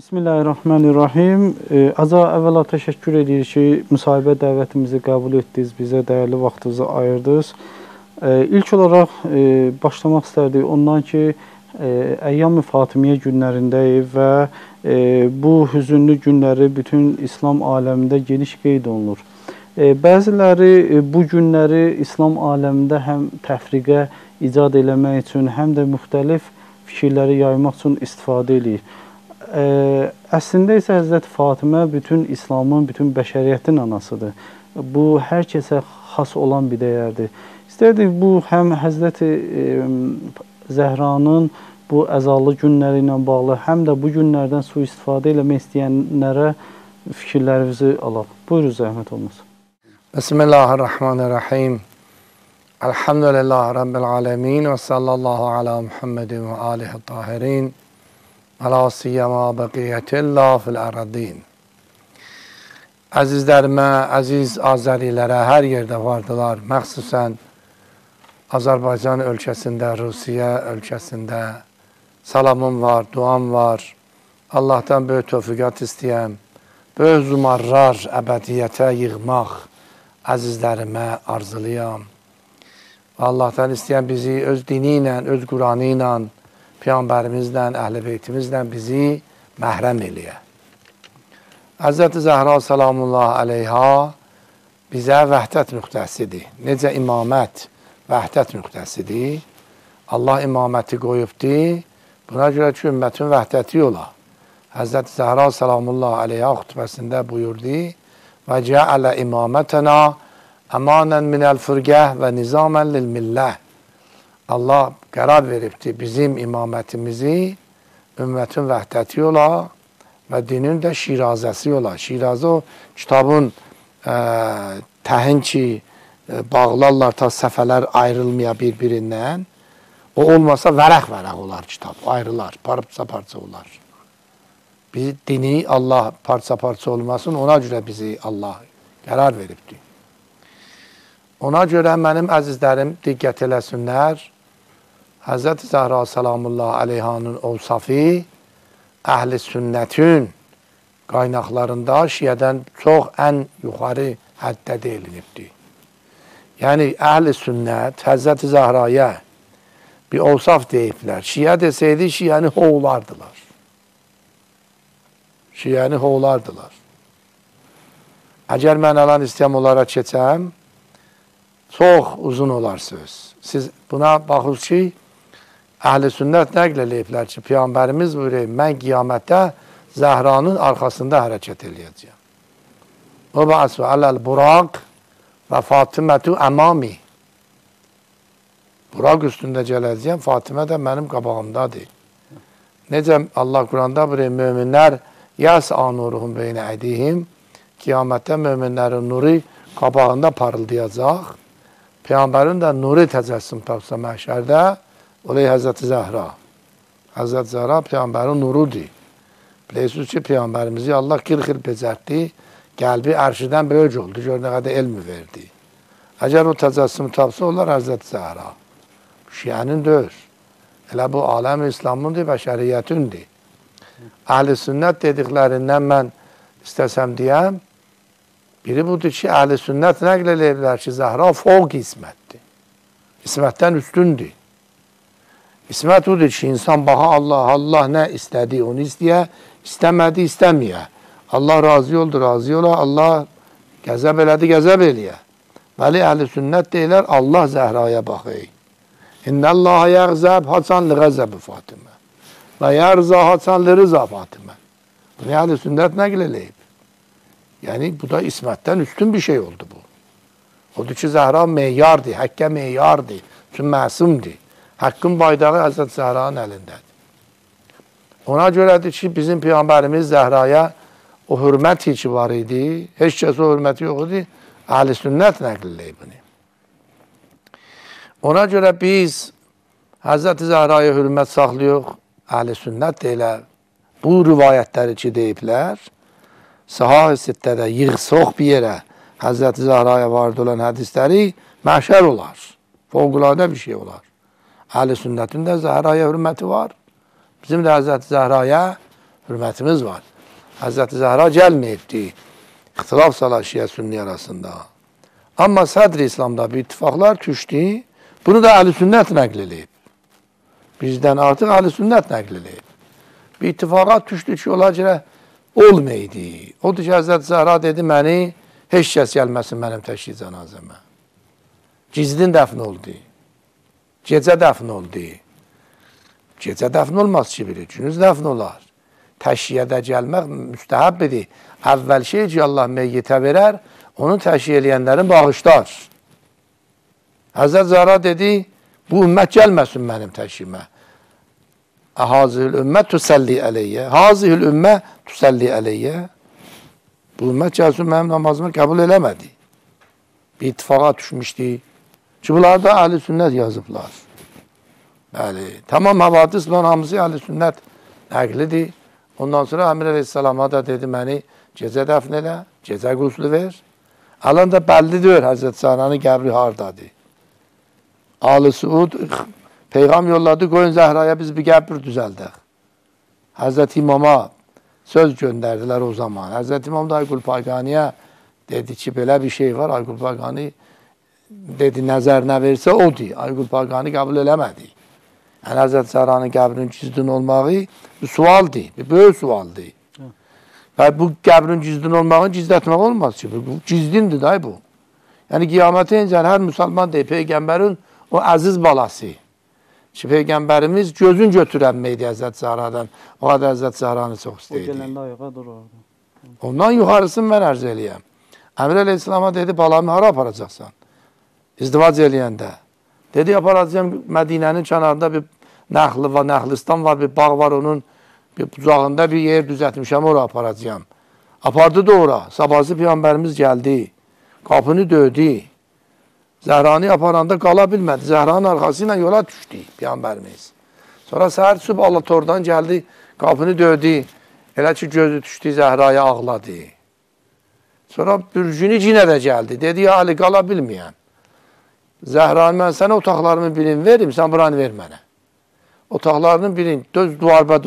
Bismillahirrahmanirrahim. Əvvəla təşəkkür edirik ki, müsahibə dəvətimizi qəbul etdiniz, bizə dəyərli vaxtınızı ayırdınız. İlk olaraq başlamaq istərdik ondan ki, Əyyam-ı Fatimiyyə günlərindəyik və bu hüzünlü günləri bütün İslam aləmində geniş qeyd olunur. Bəziləri bu günləri İslam aləmində həm təfriqə icad eləmək üçün, həm də müxtəlif fikirləri yaymaq üçün istifadə edir. Əslində isə Həzrəti Fatimə bütün İslamın, bütün bəşəriyyətin anasıdır. Bu, hər kəsə xas olan bir dəyərdir. İstərdik bu, həm Həzrəti Zəhranın bu əzallı günləri ilə bağlı, həm də bu günlərdən sui-istifadə eləmək istəyənlərə fikirlərinizi alaq. Buyurun, zəhmət olmasın. Bismillahirrahmanirrahim. Elhamdülillahi Rabbil alemin və sallallahu ala Muhammedin və alihi tahirin. Əla siyyəmə bəqiyyətillah fil-əradin. Əzizlərimə, əziz Azərilərə hər yerdə vardılar. Məxsusən Azərbaycan ölkəsində, Rusiya ölkəsində salamım var, duam var. Allahdan böyük tövfiqat istəyəm. Böyük zumarlar əbədiyyətə yığmaq əzizlərimə arzulayam. Allahdan istəyəm bizi öz dini ilə, öz Quranı ilə, Peyğəmbərimizlə, Əhl-i Beytimizlə bizi məhrəm eləyə. Həzrəti Zəhra salamullah əleyha bizə vəhdət nöqtəsidir. Necə imamət vəhdət nöqtəsidir. Allah imaməti qoyubdur. Buna görə ki, ümmətin vəhdəti yola. Həzrəti Zəhra salamullah əleyha xütbəsində buyurdu və cəalə imamətənə əmanən minəl fırgəh və nizamən lil-milləh. Allah qərar veribdir bizim imamətimizi ümmətin vəhdəti yola və dinin də şirazəsi yola. Şirazə o kitabın təhin ki, bağlarlar ta səfələr ayrılmaya bir-birindən. O olmasa vərəq-vərəq olar kitab, ayrılar, parça-parça olar. Biz dini Allah parça-parça olmasın, ona görə bizi Allah qərar veribdir. Ona görə mənim əzizlərim diqqət eləsinlər. Həzrəti Zəhra salamullah əleyhanın ovsafı əhl-i sünnətin qaynaqlarında şiyədən çox ən yuxarı həddə deyilinibdir. Yəni, əhl-i sünnət Həzrəti Zəhraya bir ovsaf deyiblər. Şiyə desəydi, şiyəni hoğlardılar. Şiyəni hoğlardılar. Əgər mən alan istəyəm, onlara keçəm, çox uzun olar söz. Siz buna baxır ki, Əhl-i sünnət nəql eləyiblər ki, Peyğəmbərimiz buyuruyor, mən qiyamətdə Zəhranın arxasında hərəkət eləyəcəyəm. O bəəsvə ələl-buraq və Fatimətü əmami. Buraq üstündə gələcəyəm, Fatimə də mənim qabağımdadır. Necə Allah Quranda buyuruyor, möminlər yəs'a nuruhum beynə ədihim, qiyamətdə möminlərin nuru qabağında parıldayacaq. Peyğəmbərin də nuru təcəssüm tapsa məhşərdə, olay Həzrəti Zəhra. Həzrəti Zəhra Peyğəmbərin nurudur. Bilirsiniz ki, Peyğəmbərimizi Allah 40 il becərtdi, qəlbi ərşidən böyük oldu, gör nə qədər elmi verdi. Əgər o təcəssüm tapsa, onlar Həzrəti Zəhra. Şiyənin döyür. Elə bu aləm İslamındır, bəşəriyyətindir. Əhl-i sünnət dediklərindən mən istəsəm deyəm, biri budur ki, əhl-i sünnət nəql eləyirlər ki, Zəhra fövq ismətdir. İsmətdən üstündür. İsmət odur ki, insan baxa Allah nə istədi, onu istəyə, istəmədi, istəməyə. Allah razı oldu, razı ola, Allah qəzəb elədi, qəzəb eləyə. Bəli, əhl-i sünnət deyilər, Allah Zəhraya baxır. İnnəllaha yəğzəb, haçan li qəzəbi Fatimə. Və yərza haçan li rıza Fatimə. Bunu əhl-i sünnət nəql eləyib. Yəni, bu da ismətdən üstün bir şey oldu bu. Odur ki, Zəhra meyardır, həqqə meyardır, çünki məsumdur. Haqqın baydağı Həzrət Zəhranın əlindədir. Ona görədir ki, bizim Peyğəmbərimiz Zəhraya o hürməti ki var idi, heç kəs o hürməti yox idi, əhl-i sünnət nəqliləyib bunu. Ona görə biz Həzrət Zəhraya hürmət saxlayıq, əhl-i sünnət deyilər, bu rivayətləri ki deyiblər, Sahih Sittədə yığsaq bir yerə Həzrət Zəhraya varid olan hədisləri məhşər olar, fövqüladə bir şey olar. Əhl-i sünnətin də Zəhraya hürməti var. Bizim də Həzrəti Zəhraya hürmetimiz var. Hazreti Zahra gelmeyipti. İhtilaf salar Şia Sünni arasında. Ama Sadr-i İslam'da bir ittifaklar düştü. Bunu da Ehl-i Sünnet nəql bizden artık Ehl-i Sünnet nəql bir ittifaka düştü ki, ola görə olmaydı. Odur ki, Hazreti Zahra dedi, məni heç kəs gəlməsin mənim təşhid cənazəmə. Gizlin dəfn oldu. Gecə dəfn oldu. Gecə dəfn olmaz ki, biri, günüz dəfn olar. Təşhiyədə gəlmək müstəhəbbidir. Əvvəl şey ki, Allah meyyitə verər, onu təşhiyə eləyənlərin bağışlar. Hazreti Zahra dedi, bu ümmət gəlməsin mənim təşhiyimə. Hazihül ümmət tusalli əleyyə. Hazihül ümmə tusalli əleyyə. Bu ümmət gəlsin mənim namazımı qəbul eləmədi. Bir ittifaqa düşmüşdü. Ki, bunlar da Əhl-i Sünnət yazıblar. Bəli. Tamam havadis bunların hamısı Əhl-i Sünnət nəqlidir. Ondan sonra Əmir Əleyhisselama da dedi, məni gecə dəfn elə, gecə quslu ver. Alan da bəllidir, Həzrət Zahranın qəbri hardadır. Ali Suud Peyğam yolladı, qoyun Zəhraya biz bir qəbir düzəldək. Həzrət İmama söz göndərdilər o zaman. Həzrət İmam da Aygul Payganiyə dedi ki, belə bir şey var. Aygul Paygani dedi, nəzərinə versə odur. Aygul Paygani qəbul eləmədi. Yəni, Həzrət Zahranın qəbrinin gizlin olmağı bir sualdır, bir böyük sualdır. Və bu qəbrin gizlin olmağını gizlətmək olmaz ki, bu gizlindir da bu. Yəni, qiyamətə incən hər müsəlman deyir, Peyğəmbərin o əziz balası. Ki, Peyğəmbərimiz gözün götürənməydi Həzrət Zahradan. O qədər Həzrət Zahranı çox istəyirdi. O gələndə ayağa durardı. Ondan yuxarısını mən ərz eləyəm. Əmir Əleyhisselama dedi, balamı hara aparacaqsan? İzdivac eləyəndə. Dedi, aparacağım Mədinənin kənarında bir Nəxli var, Nəxlistan var, bir bağ var, onun bir bucağında bir yer düzətmişəm, ora aparacağım. Apardı da ora. Sabahsı Peyğəmbərimiz gəldi. Qapını döydü. Zəhranı aparanda qala bilmədi. Zəhranın arxası ilə yola düşdü Peyğəmbərimiz. Sonra səhər süb Allah tordan gəldi, qapını döydü. Elə ki, gözü düşdü, Zəhraya ağladı. Sonra bürcünü cinə də gəldi. Dedi, ya Ali, qala bilməyəm. Zəhranı, mən sənə otaqlarımın birini verim, sən buranı ver mənə. Otaqlarının birini, düz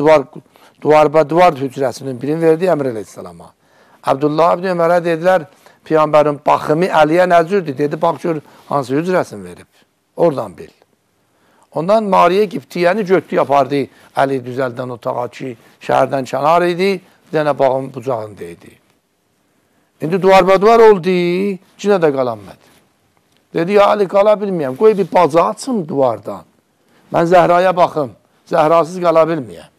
duvar hücrəsinin birini verdi Əmr Əleyhisselama. Abdullah ibn Ömərə dedilər, Peyğəmbərin baxımı Əliyə nəzürdür. Dedi, bax, gör, hansı hücrəsini verib. Oradan bil. Ondan Mariyə Qibtiyyəni götdü, yapardı Əli düzəldən otağa ki, şəhərdən kənar idi, bir dənə bağın bucağında idi. İndi duvar oldu, cinə də qalanmədi. Dedi, ya Ali, qala bilməyəm, qoy bir baca açım duvardan. Mən Zəhraya baxım, Zəhrasız qala bilməyəm.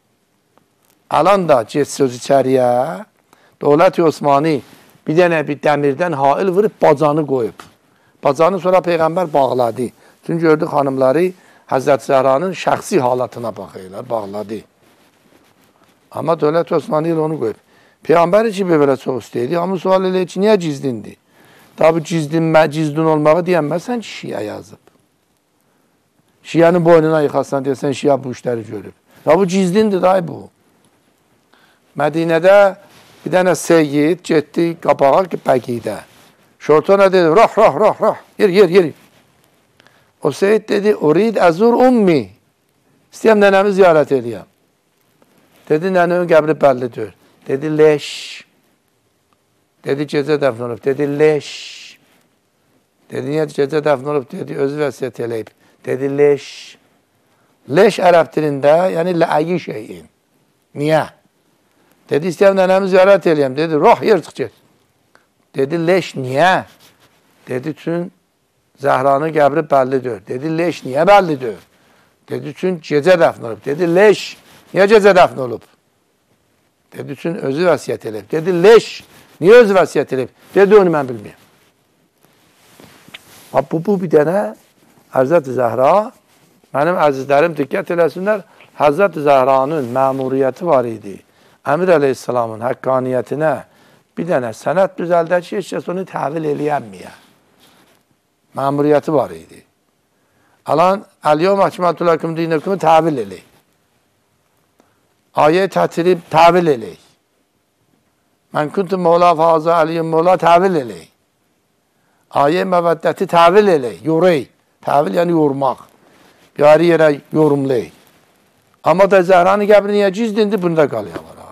Alan da get söz içəriyə, Dövlət-i Osmani bir dənə bir dəmirdən hail vurub bacanı qoyub. Bacanı sonra Peyğəmbər bağladı. Çünki gördü xanımları Həzrət Zəhranın şəxsi halatına baxırlar, bağladı. Amma Dövlət-i Osmani ilə onu qoyub. Peyğəmbər ki, belə çox istəyirdi. Amma sual eləyir ki, niyə gizlindir? Tabi gizlin olmağı deyənməsən ki, Şiə yazıb. Şiənin boynuna yıxasan deyəsən, Şiə bu işləri görüb. Tabi gizlindir da bu. Mədinədə bir dənə seyyid getdi qabağa bəqidə. Şortona dedi, rah, yer. O seyyid dedi, urid əzur ummi. İstəyəm nənəmi ziyarət eləyəm. Dedi, nənəmin qəbri bəllidir. Dedi, leş. Dedi, gecə dəfn olub. Dedi, leş. Dedi, niyə gecə dəfn olub? Dedi, özü vəsiyyət eləyib. Dedi, leş. Leş ərəb dilində, yəni ləəyi şeyin. Niyə? Dedi, istəyəm nənəmi ziyarət eləyəm. Dedi, roh, yer çıx get. Dedi, leş niyə? Dedi, üçün Zəhranın qəbri bəllidir. Dedi, leş niyə bəllidir? Dedi, üçün gecə dəfn olub. Dedi, leş niyə gecə dəfn olub? Dedi, üçün özü vəsiyyət eləyib. Dedi, leş niyə özü vəsiyyət eləyib? Dedi, onu mən bilməyəm. Bu bir dənə Həzrət Zəhra, mənim əzizlərim diqqət eləsinlər, Həzrət Zəhranın məmuriyyəti var idi. Əmir Əleyhisselamın həqqaniyyətinə bir dənə sənət düzəldə ki, heç kəs onu təhvil eləyənməyə. Məmuriyyəti var idi. Alan, Əl-Yevm Əkməltu Ləkum Dinakum təhvil eləyik. Ayə tətirib təhvil eləyik. Mən kuntum Mevla fazə Əliyyum Mevla təhvil eləyik. Ayə məvəddəti təhvil eləyik, yorayik. Təhvil yəni yormaq. Bir ayrı yerə yorumlayıq. Amma da Zəhranın qəbri niyə gizlindir? Bunda qalıyor var.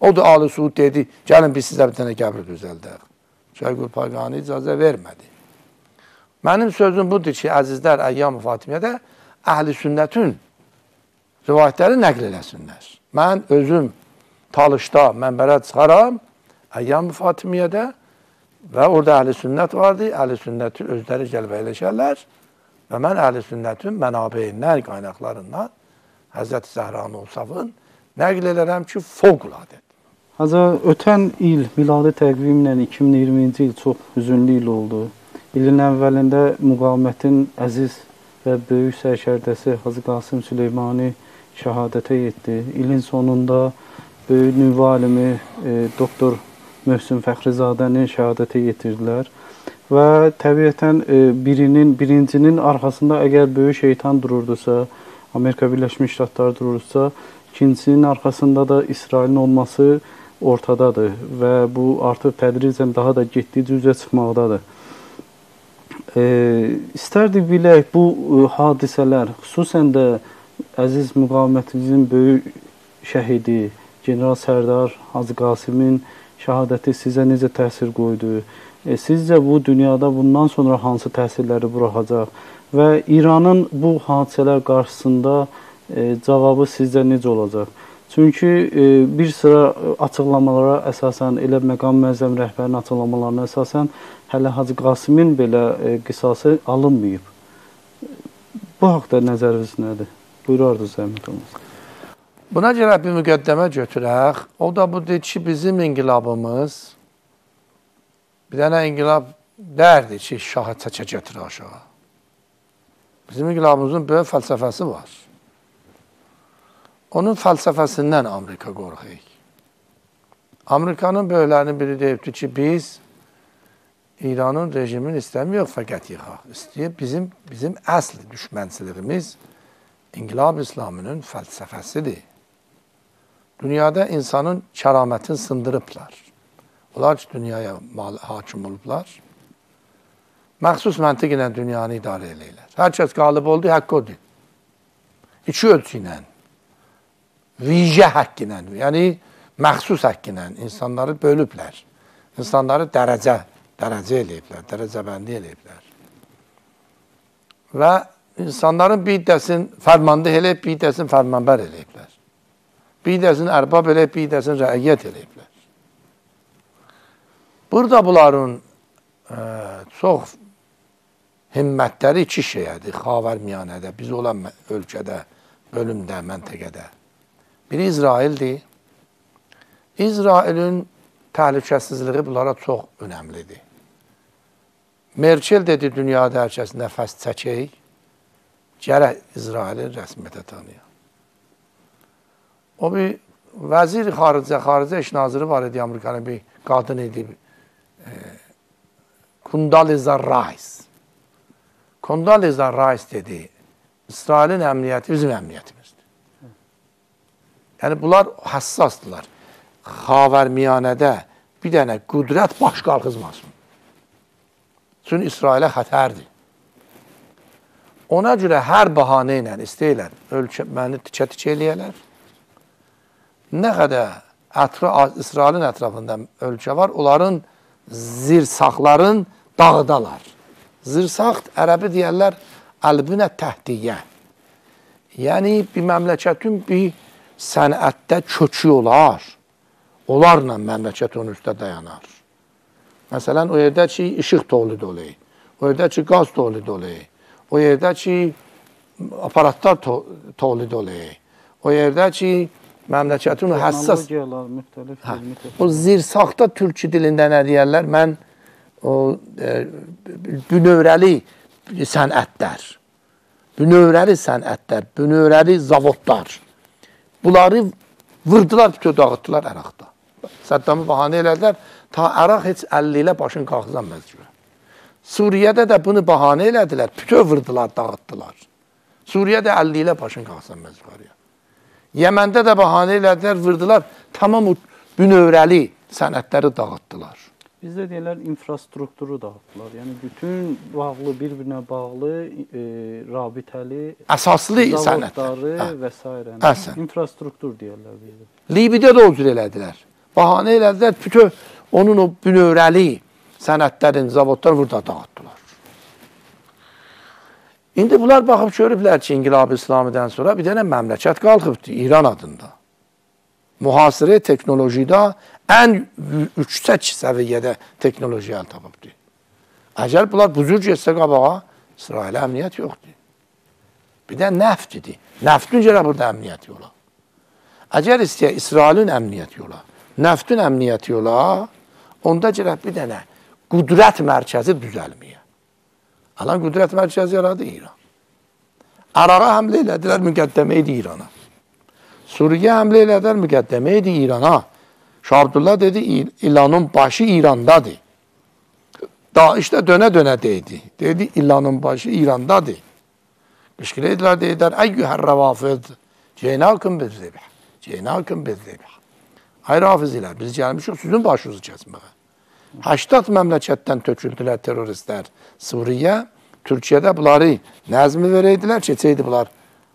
O da Ali Suud dedi, gəlin biz sizə bir dənə qəbir düzəldək. Şeyhül Pagani icazə vermədi. Mənim sözüm budur ki, əzizlər, Əyyam-ı Fatimiyyədə əhl-i sünnətin rivayətləri nəql eləsinlər. Mən özüm Talışda mənbələ çıxaram, Əyyam-ı Fatimiyyədə və orada əhl-i sünnət vardı. Əhl-i sünnəti özləri gəlib əyləşərlər və mən əhl-i sünnətin mənabeyindən, qaynaqlarından Həzrəti Zəhranın Usafın nəql elərəm ki, fövqələdədir. Hacı, ötən il miladi təqvimlə 2020-ci il çox hüzünlü il oldu. İlin əvvəlində müqavimətin əziz və böyük sərkərdəsi Hacı Qasım Süleymani şəhadətə yetdi. İlin sonunda böyük nüvə alimi doktor Möhsün Fəxrizadəni şəhadətə yetirdilər. Və təbiətən birincinin arxasında əgər böyük şeytan dururdusa, Amerika Birləşmiş Ştatları durursa, ikincisinin arxasında da İsrailin olması ortadadır və bu artıq tədricən daha da getdikcə üzə çıxmaqdadır. İstərdik bilək, bu hadisələr, xüsusən də əziz müqavimətimizin böyük şəhidi, General Sərdar Hacı Qasimin şəhadəti sizə necə təsir qoydu? Sizcə bu dünyada bundan sonra hansı təsirləri buraxacaq? Və İranın bu hadisələr qarşısında cavabı sizcə necə olacaq? Çünki bir sıra açıqlamalara əsasən, elə məqam müəzzəm rəhbərinin açıqlamalarına əsasən hələ Hacı Qasimin belə qisası alınmayıb. Bu haqda nəzəriniz nədir? Buyurardınız, zəhmət olmaz. Buna görə bir müqəddəmə götürək. O da budur ki, bizim inqilabımız bir dənə inqilab dərdir ki, şahı çəkə götürə aşağı. Bizim inqilabımızın böyük fəlsəfəsi var. Onun fəlsəfəsindən Amerika qorxuyur. Amerikanın böyüklərinin biri deyibdir ki, biz İranın rejimini istəmiyor, fəqət yıxaq. İstəyir, bizim əsl düşmənçiliyimiz İnqilab İslamının fəlsəfəsidir. Dünyada insanın kəramətini sındırıblar. Onlar ki, dünyaya hakim olublar. Məxsus məntiq ilə dünyanı idarə eləyirlər. Hər kəs qalib oldu, haqqı odur. İki ölçü ilə, vicə haqqı ilə, yəni məxsus haqqı ilə insanları bölüblər. İnsanları dərəcə eləyiblər, dərəcəbəndi eləyiblər. Və insanların bir hissəsini fərmandeh eləyib, bir hissəsini fərmanbər eləyiblər. Bir hissəsini ərbab eləyib, bir hissəsini rəiyyət eləyiblər. Burada bunların çox himmətləri iki şeyədir, Xavərmiyanədə, biz olan ölkədə, bölümdə, məntəqədə. Biri İsraildir. İsrailin təhlükəsizliyi bunlara çox önəmlidir. Merkel dedi, dünyada hər kəs nəfəs çəkək, gərək İsraili rəsmiyyətə tanıyaq. O bir vəzir xaricə iş naziri var idi, Amerikanın bir qadın idi, Condoleezza Rice. Condoleezza Rice dedi, İsrailin əmniyyəti bizim əmniyyətimizdir. Yəni, bunlar həssasdırlar. Xavərmiyanədə bir dənə qüdrət baş qalxızmasın. Çünki İsrailə xətərdir. Ona görə hər bahanə ilə istəyirlər, məni tikə-tikə eləyərlər. Nə qədər İsrailin ətrafında ölkə var, onların zirsaxların dağıdalar. Zirsaxt, ərəbi deyərlər, əlbünə təhdiyyə. Yəni, bir məmləkətin bir sənətdə kökü olar. Onlarla məmləkət onun üstə dayanar. Məsələn, o yerdə ki, işıq tolid olayı, o yerdə ki, qaz tolid olayı, o yerdə ki, aparatlar tolid olayı, o yerdə ki, məmləkətin həssas... O zirsaxta türkü dilində nə deyərlər? Mən bünövrəli sənətlər, bünövrəli zavodlar. Bunları vırdılar, bütün dağıtdılar Əraqda. Səddamı bahanə elədilər, ta Əraq heç 50 ilə başın qalxızan məzgürə. Suriyədə də bunu bahanə elədilər, bütün vırdılar, dağıtdılar. Suriyədə 50 ilə başın qalxızan məzgürə. Yəməndə də bahanə elədilər, vırdılar, tamam bünövrəli sənətləri dağıtdılar. Bizdə deyirlər, infrastrukturu dağıtdılar. Yəni, bütün bir-birinə bağlı, rabitəli, zavodları və s. İnfrastruktur deyirlər bizdə. Libidə də o cür elədilər. Bahane elədilər, bütün onun o bünövrəli sənətlərin, zavodlar burada dağıtdılar. İndi bunlar baxıb görüblər ki, İnqilab-ı İslamidən sonra bir dənə məmləkət qalxıbdır İran adında. Mühasirə teknolojide ən yüksək səviyyədə teknoloji əl tapıbdır. Əgər bunlar buzur getsə qabağa, İsrailə əmniyyət yoxdur. Bir də nəftidir. Nəftin görə burada əmniyyət yola. Əgər istəyək İsrailin əmniyyət yola, nəftin əmniyyət yola, onda görə bir dənə qüdrət mərkəzi düzəlməyə. Alan qüdrət mərkəzi yaradı İran. Araqa həmlə elədilər, müqəddəmə idi İrana. Suriye həmlə elədilər, müqəddəmə idi İrana. Şah Abdullah dedi, İlanın başı İrandadır. Daeş də dönə-dönə deydi. Dedi, İlanın başı İrandadır. Qışqıra edilər, deyidilər, əyyühər rəvafid, ceynakın bir zebih, ceynakın bir zebih. Ay rafizilər, biz gəlmişik sizin başınızı kəsməyə. 80 məmləkətdən töküldülər teröristlər Suriyə. Türkiyədə bunları nəzmi verəydilər, keçəydi bunlar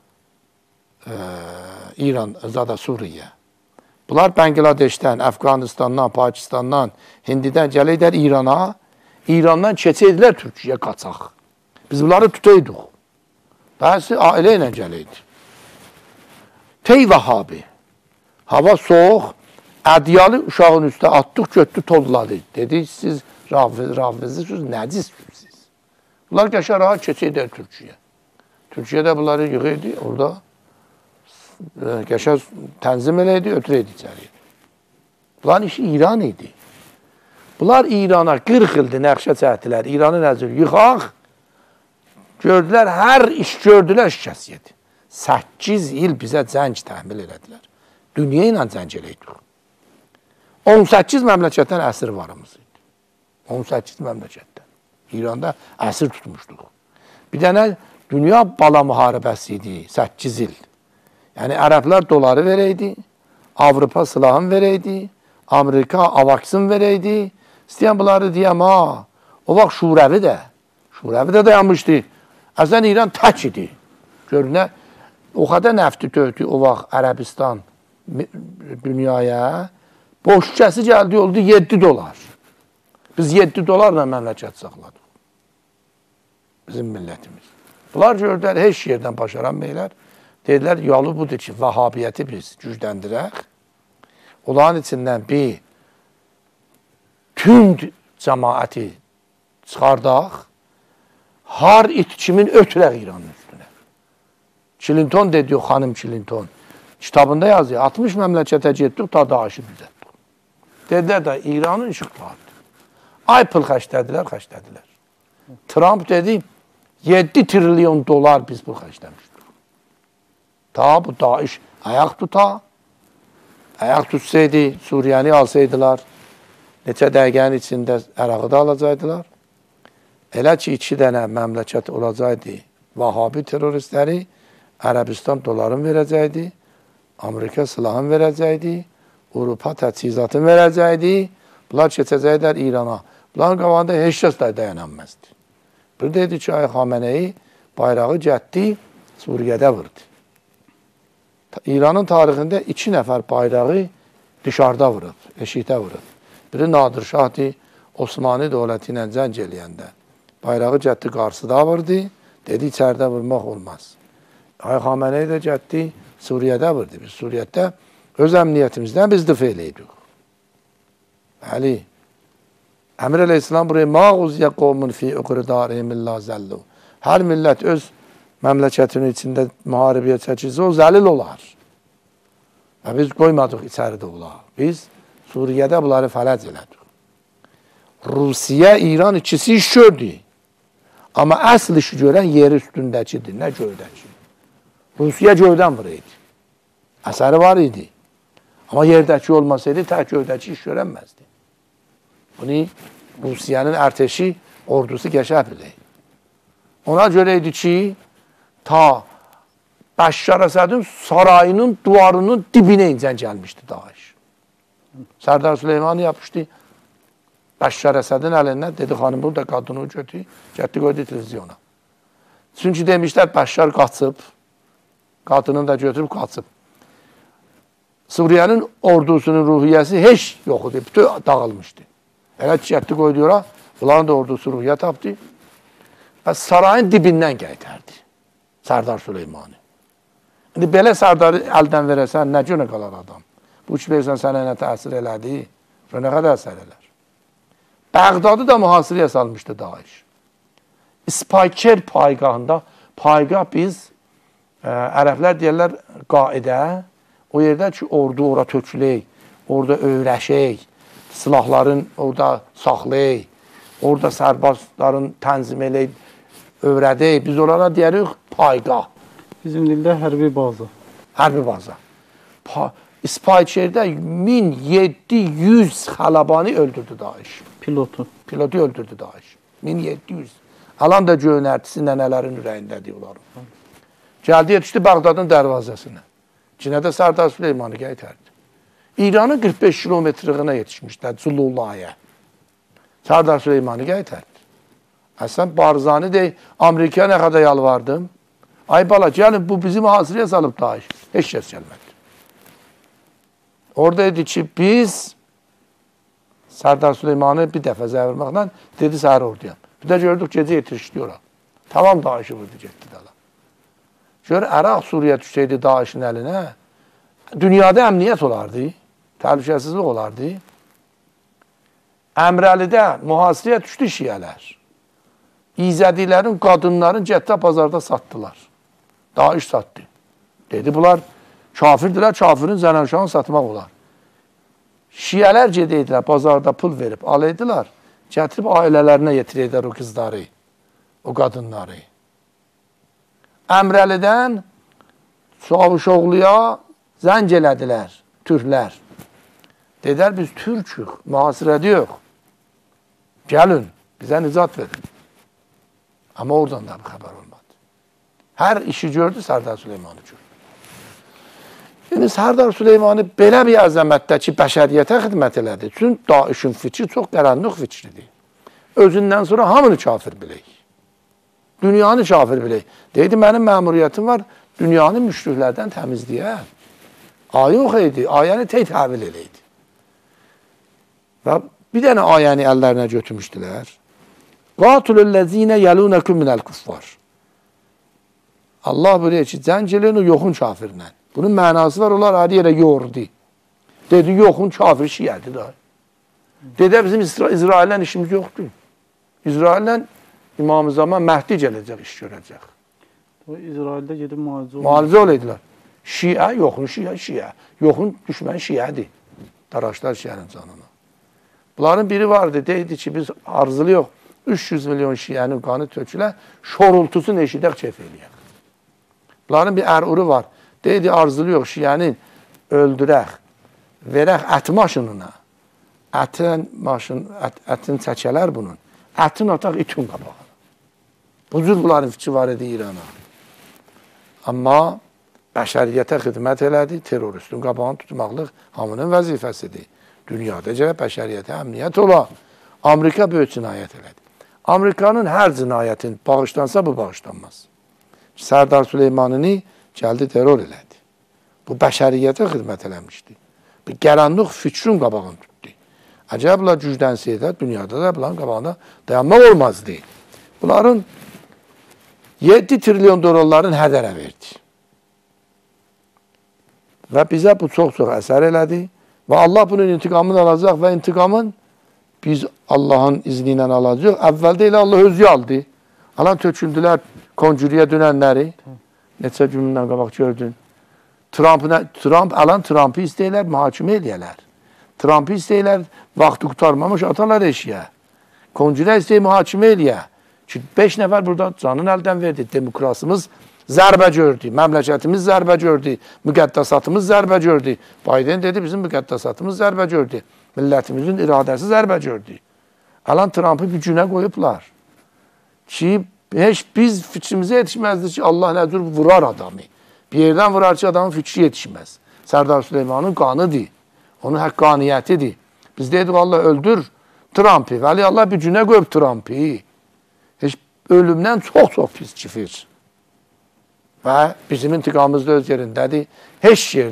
İran, zada Suriyə. Bunlar Bangladeşdən, Əfqanistandan, Pakistandan, Hindidən gələydilər İrana. İrandan keçəydilər Türkiyəyə qaçaq. Biz bunları tutaydıq. Bəzi ailə ilə gələydi. Tey Vahabi. Hava soğuk. Ədyalı uşağın üstə atdıq, götdü, tozladı. Dedi, siz rafizsiniz, nəcisiniz. Bunlar qəşə rahat keçəydi Türkiyə. Türkiyədə bunları yığıydı, orada qəşə tənzim eləydi, ötürəydi içəriyə. Bunların işi İran idi. Bunlar İrana 40 ildir nəqşə çəkdilər. İranı nəzir yıxaq. Gördülər, hər iş gördülər şikəsiyyədi. 8 il bizə cəng təhmil elədilər. Dünya ilə cəng eləydik. 18 məmləkətdən əsir varımız idi. 18 məmləkətdən. İranda əsir tutmuşduq. Bir dənə dünya bala müharibəsi idi, 8 il. Yəni, ərəblər doları verəydi, Avropa silahın verəydi, Amerika avaksın verəydi. İstəyən bunları deyəm, ha, o vaxt Şurəvi də dayanmışdı. Əzən İran tək idi. Görünə, o qədər nəfti töhdü o vaxt Ərəbistan dünyaya. Boş kəsi gəldi, oldu 7 dolar. Biz 7 dolarla məmləkət saxladıq. Bizim millətimiz. Bunlar gördülər, heç yerdən başaranmayırlar. Dedilər, yolu budur ki, Vahabiyyəti biz gücləndirək. Onların içindən bir tünd cəmaəti çıxardaq. Har it kimin ötürək İranın üstünə. Clinton dedi, o xanım Clinton. Kitabında yazıyor, 60 məmləkətə getdik, ta Daeşi düzəltdik. Dedilər də, İranın işıqlardır. Ay pıl xəşlədilər. Trump dedi, 7 trilyon dolar biz pıl xəşləmişdik. Ta bu Daeş ayaq tuta. Ayaq tutsaydı, Suriyəni alsaydılar, neçə dəqiqənin içində Ərağı da alacaqdılar. Elə ki, 2 dənə məmləkət olacaqdı, Vahabi teröristləri, Ərəbistan doların verəcəkdi, Amerika silahın verəcəkdi, Avropa təchizatın verəcəkdi, bunlar keçəcəklər İrana. Bunların qabağında heç kəs də dayananməzdi. Bir dedi ki, ay Xameneyi bayrağı gətdi, Suriyədə vurdu. İranın tarixində 2 nəfər bayrağı dışarıda vurub, eşikdə vurub. Biri Nadir Şahdi, Osmani dövləti ilə cəng eləyəndə. Bayrağı gətdi, qarşıda vurdu, dedi, içəridə vurmaq olmaz. Ay Xameneyi də gətdi, Suriyədə vurdu. Biz Suriyədə öz əmniyyətimizdən biz difə eləydik. Bəli, Əmir əleyhissalam buraya mağuziyyə qovmun fi uqridarihim illa zəllu. Hər millət öz məmləkətinin içində müharibəyə çəkilsə, o zəlil olar. Və biz qoymadıq içəridə olar. Biz Suriyədə bunları fələc elədik. Rusiya, İran ikisi iş gördü. Amma əsl işi görən yeri üstündəkidir, nə göydəki. Rusiya göydən vuraydı. Əsəri var idi. Amma yerdəki olmasaydı, tək göydəki iş görənməzdi. Bunu Rusiyanın ərteşi ordusu geçə bilir. Ona görə idi ki, ta Bəşşar Əsədin sarayının duvarının dibinə incən gəlmişdi Daeş. Sərdar Süleymanı yapışdı. Bəşşar Əsədin əlindən dedi, xanım burada qadını götü, getdi qoydu televizyona. Çünki demişlər, Bəşşar qaçıb, qadını da götürüb qaçıb. Suriye'nin ordusunun ruhiyesi heç yok idi. Bütün dağılmıştı. Elə çiçətli qoydu ora. Bunların da ordusu ruhiyə tapdı. Və sarayın dibindən qaytardı. Sərdar Süleymanı. İndi belə Sərdarı əldən verəsən, nə günə qalar adam? Bu üç versən sənə nə təsir elədi? Nə qədər əsər elər? Bəğdadı da mühasirəyə salmışdı Daeş. İspayker paygahında, paygah biz, ərəblər deyərlər qaidə, o yerdə ki, ordu ora tökülək, orada öyrəşək, silahların orada saxlayək, orada sərbazların tənzim eləyib, öyrədək. Biz onlara deyirik paygah. Bizim dildə hərbi baza. Hərbi baza. İspayçerdə 1700 xalabani öldürdü Daeş. Pilotu. Pilotu öldürdü Daeş. 1700. Alan da göynərtisi nənələrin ürəyindədir onların. Gəldi, yetişdi Bağdadın dərvazəsində. Cinədə Sərdar Süleymanı qaytardı. İranın 45 kilometriyinə yetişmişlər, Zulullahə. Sərdar Süleymanı qaytardı. Əsən Barzani deyil, Amerikaya nə qədər yalvardım. Ay bala, gəlin, bu bizi mühasirəyə salıb Daeş. Heç kəs gəlmədi. Orada dedi ki, biz Sərdar Süleymanı bir dəfə zəvirməklə dedi səhər orduyam. Bir də gördük, gecə yetişdi ora. Tamam Daeş'i vurdu, getdi dala. Gör, Əraq Suriyə düşsəydi Daeş'in əlinə, dünyada əmniyyət olardı, təhlükəsizlik olardı. Əmrəlidə mühasirəyə düşdü şiyələr. İzədilərin, qadınların Cəddə bazarda satdılar. Daeş satdı. Dedi, bunlar kafirdirlər, kafirin zənənşanı satmaq olar. Şiyələr gedəydilər, bazarda pul verib, alaydılar. Gətirib ailələrinə yetirəydilər o qızları, o qadınları. Əmrəlidən Çavuşoğluya zəng elədilər, türklər. Dedilər, biz türkük, mühasirədə yox. Gəlin, bizə nicat verin. Amma oradan da bir xəbər olmadı. Hər işi gördü, Sərdar Süleymanı gördü. Yəni, Sərdar Süleymanı belə bir əzəmətdə ki, bəşəriyyətə xidmət elədi. Çünki Daeşin fikri çox qaranlıq fikridir. Özündən sonra hamını kafir bilək. Dünyanı kafir bilək. Deydi, mənim məmuriyyətim var, dünyanı müşriklərdən təmizləyə. Ayə oxuydu, ayəni tək təvil eləydi. Və bir dənə ayəni əllərinə götürmüşdülər. Qatulullezine yalunəkum minəl kuffar. Allah buyuruyor ki, zəng eləyin o yoxun kafirlə. Bunun mənası var, onlar adı yerə yordu. Dedi, yoxun kafir şiədir da. Dedi, bizim İsraillə işimiz yoxdur. İsraillə İmam-ı Zaman Məhdi gələcək, iş görəcək. İsraildə gedib müalicə oldu. Müalicə olaydılar. Şiə, yoxun şiə. Yoxun düşmən şiədir. Daraşlar şiənin canına. Bunların biri vardı, deydi ki, biz arzılı yox. 300 milyon şiənin qanı tökülə, şorultusunu eşidək, kef eləyək. Bunların bir əruri var. Deydi, arzılı yox, şiənin öldürək, verək ət maşınına. Ətin çəkələr bunun. Ətin ataq itin qabağına. Bu cür bunların fikri var idi İrana. Amma bəşəriyyətə xidmət elədi, terroristin qabağını tutmaqlıq hamının vəzifəsidir. Dünyada gələk bəşəriyyətə əmniyyət ola. Amerika böyük cinayət elədi. Amerikanın hər cinayətin bağışlansa, bu bağışlanmaz. Sərdar Süleymanını gəldi terror elədi. Bu bəşəriyyətə xidmət eləmişdi. Bir qaranlıq fikrin qabağını tutdu. Əcəb bunlar güclənsəydə, dünyada da bunların qabağında dayanmaq olmazdı. Bunların 7 trilyon dolarların hədərə verdi. Və bizə bu çox-çox əsər elədi. Və Allah bunun intiqamını alacaq və intiqamın biz Allahın izni ilə alacaq. Əvvəldə elə Allah özü aldı. Alan töküldülər konjuriyə dönənləri. Neçə günündən qabaq gördün. Trump alan Trump'ı istəyirlər, mühakimə eləyərlər. Trump'ı istəyirlər, vaxtı qutarmamış atarlar eşiyə. Konjuriyə istəyir, mühakimə eləyə. 5 nəfər burada canını əldən verdi. Demokrasımız zərbə gördü, məmləkətimiz zərbə gördü, müqəddəsatımız zərbə gördü. Biden dedi, bizim müqəddəsatımız zərbə gördü. Millətimizin iradəsi zərbə gördü. Alan Trump'ı bir günə qoyublar. Ki, heç biz fikrimizə yetişməzdir ki, Allah nə cür vurar adamı. Bir yerdən vurar ki, adamın fikri yetişməz. Sərdar Süleymanın qanıdır. Onun həqqaniyyətidir. Biz dedik, Allah öldür Trump'ı. Vəli Allah bir günə qoyub Trump'ı. Heç ölümdən çox-çox pis kifir. Və bizim intiqamımız da öz yerindədir. Heç yerdə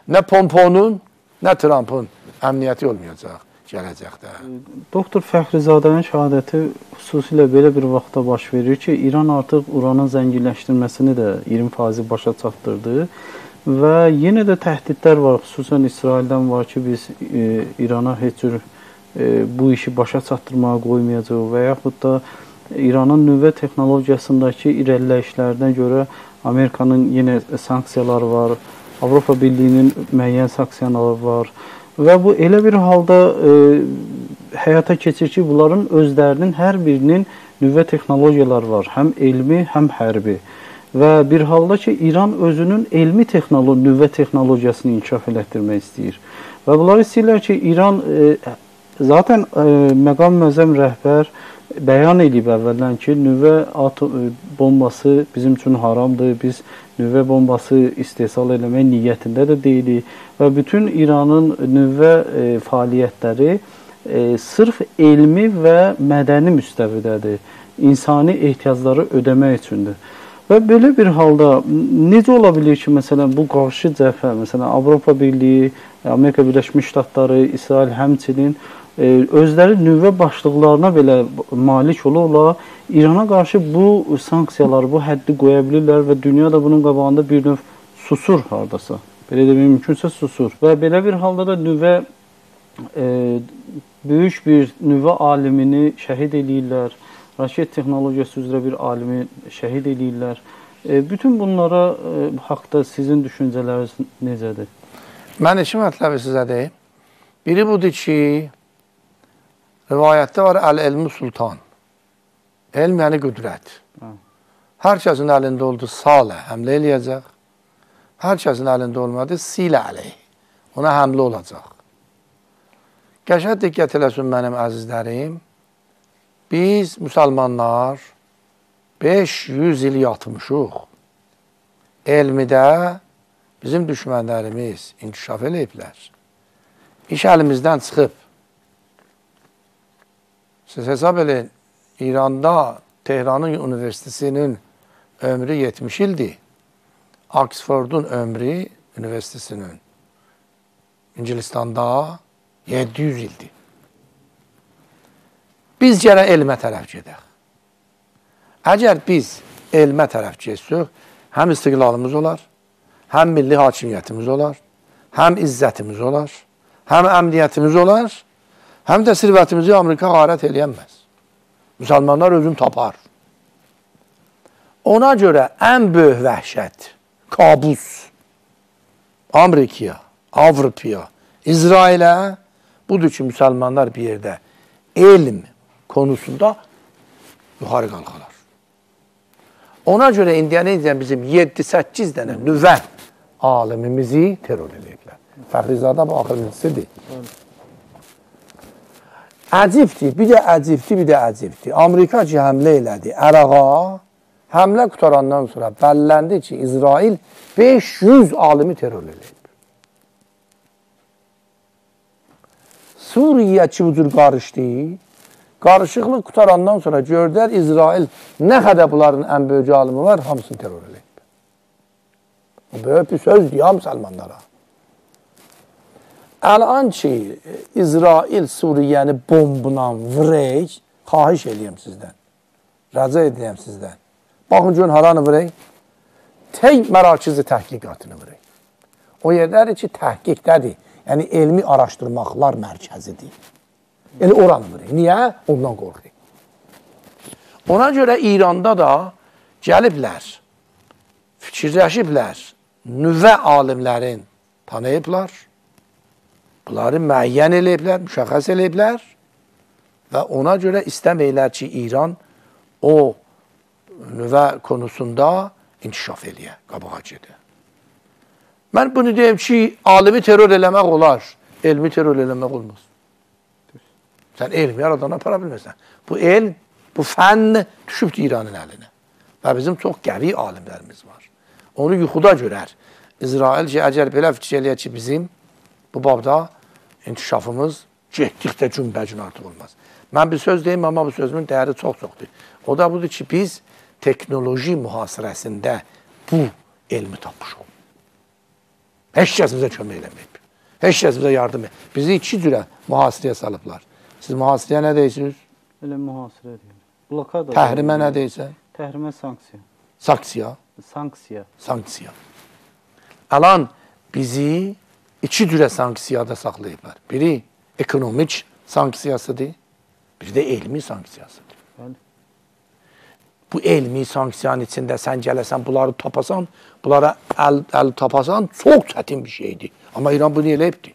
nə Pomponun, nə Trumpın əmniyyəti olmayacaq gələcəkdə. Doktor Fəxrizadənin şəhadəti xüsusilə belə bir vaxtda baş verir ki, İran artıq uranın zənginləşdirməsini də 20% başa çatdırdı və yenə də təhdidlər var, xüsusən İsraildən var ki, biz İrana heç cür bu işi başa çatdırmağa qoymayacaq və yaxud da İranın nüvə texnologiyasındakı irəliləyişlərinə görə Amerikanın yenə sanksiyaları var, Avropa Birliyinin müəyyən sanksiyaları var və bu elə bir halda həyata keçir ki, bunların özlərinin hər birinin nüvə texnologiyaları var, həm elmi, həm hərbi. Və bir halda ki, İran özünün elmi nüvə texnologiyasını inkişaf elətdirmək istəyir. Və bunlar istəyirlər ki, İran zaten məqam müəzzəm rəhbər bəyan edib əvvəldən ki, nüvə bombası bizim üçün haramdır, biz nüvə bombası istehsal eləmək niyyətində də deyilik və bütün İranın nüvə fəaliyyətləri sırf elmi və mədəni müstəvidədir, insani ehtiyacları ödəmək üçündür. Və belə bir halda necə ola bilir ki, məsələn, bu qarşı cəbhə, məsələn, Avropa Birliyi, Amerika Birləşmiş Ştatları, İsrail həmçinin özləri nüvə başlıqlarına belə malik olurlar, İrana qarşı bu sanksiyaları, bu həddi qoya bilirlər və dünya da bunun qabağında bir növ susur hardasa. Belə demək mümkünsə susur. Və belə bir halda da nüvə, böyük bir nüvə alimini şəhid edirlər, raket texnologiyası üzrə bir alimi şəhid edirlər. Bütün bunlara haqda sizin düşüncələriniz necədir? Mən iki mətləbi sizə deyim. Biri budur ki, rivayətdə var əl-elmi sultan. Elm yəni qüdrət. Hər kəsin əlində oldu salə həmlə eləyəcək. Hər kəsin əlində olmadı silə əleyh. Ona həmlə olacaq. Qəşəng diqqət eləsin mənim əzizlərim. Biz müsəlmanlar 500 il yatmışıq. Elmidə bizim düşmənlərimiz inkişaf eləyiblər. İş əlimizdən çıxıb. Siz hesab edin, İranda Tehranın Üniversitesinin ömrü 70 ildir. Oxford'un ömrü Üniversitesinin İngilistanda 700 ildir. Biz gərək elmə tərəf gedək. Əgər biz elmə tərəf geçsək, həm istiqlalımız olar, həm milli hakimiyyətimiz olar, həm izzətimiz olar, həm əmniyyətimiz olar, həm də sirvətimizi Amerika qarət eləyənməz. Müsəlmanlar özünü tapar. Ona görə ən böyük vəhşət, kabus Amerikaya, Avropaya, İsrailə budur ki, müsəlmanlar bir yerdə elm konusunda yuxarı qalxalar. Ona görə indiyən bizim 7-8 dənə nüvə alimimizi terror edəklər. Fəxrizadə bu axırıncısıdır. Əcibdir, bir də əcibdir, bir də əcibdir. Amerika ki, həmlə elədi Əraqa, həmlə qutarandan sonra bəlləndi ki, İsrail 500 alimi terror edib. Suriyə ki, bu cür qarışdı, qarışıqlıq qutarandan sonra gördülər İsrail nə qədər bunların ən böyük alimi var, hamısını terror edib. Bu böyük bir sözdür ya müsəlmanlara. Əlan ki, İsrail Suriyəni bombla vurək, xahiş edəyəm sizdən, rəca edəyəm sizdən. Baxın, görün, haranı vurək? Tək mərakizi təhqiqatını vurək. O yerləri ki, təhqiqdədir, yəni elmi araşdırmaqlar mərkəzidir. Elə oranı vurək. Niyə? Ondan qorxuyor. Ona görə İranda da gəliblər, fikirləşiblər, nüvə alimlərin tanıyıblar, bunları müəyyən eləyiblər, müşəxəs eləyiblər və ona görə istəməyirlər ki, İran o nüvə konusunda inkişaf eləyə, qabağa gedə. Mən bunu deyim ki, alimi terror eləmək olar, elmi terror eləmək olmaz. Sən elmi yaradana para bilmirsən. Bu elm, bu fənn düşübdür İranın əlinə. Və bizim çox qəvi alimlərimiz var. Onu yuxuda görər. İsrail ki, əgər belə fikir eləyər ki, bizim bu babda inkişafımız getdikdə günbəcün artıq olmaz. Mən bir söz deyim, amma bu sözümün dəyəri çox-çoxdur. O da budur ki, biz teknoloji mühasirəsində bu elmi tapmışıq. Heç kəs bizə kömək eləməyib. Heç kəs bizə yardım edib. Bizi iki cürə mühasirəyə salıblar. Siz mühasirəyə nə deyirsiniz? Elə mühasirə deyil. Blokada. Təhrimə nə deyirsən? Təhrimə sanksiya. Saksiya. Sanksiya. Sanksiya. Alan bizi iki cürə sanksiyada saxlayıblar. Biri ekonomik sanksiyasıdır, biri də elmi sanksiyasıdır. Bəli. Bu elmi sanksiyanın içində sən gələsən, bunları tapasan, bunlara əl tapasan çox çətin bir şeydir. Amma İran bunu eləyibdir.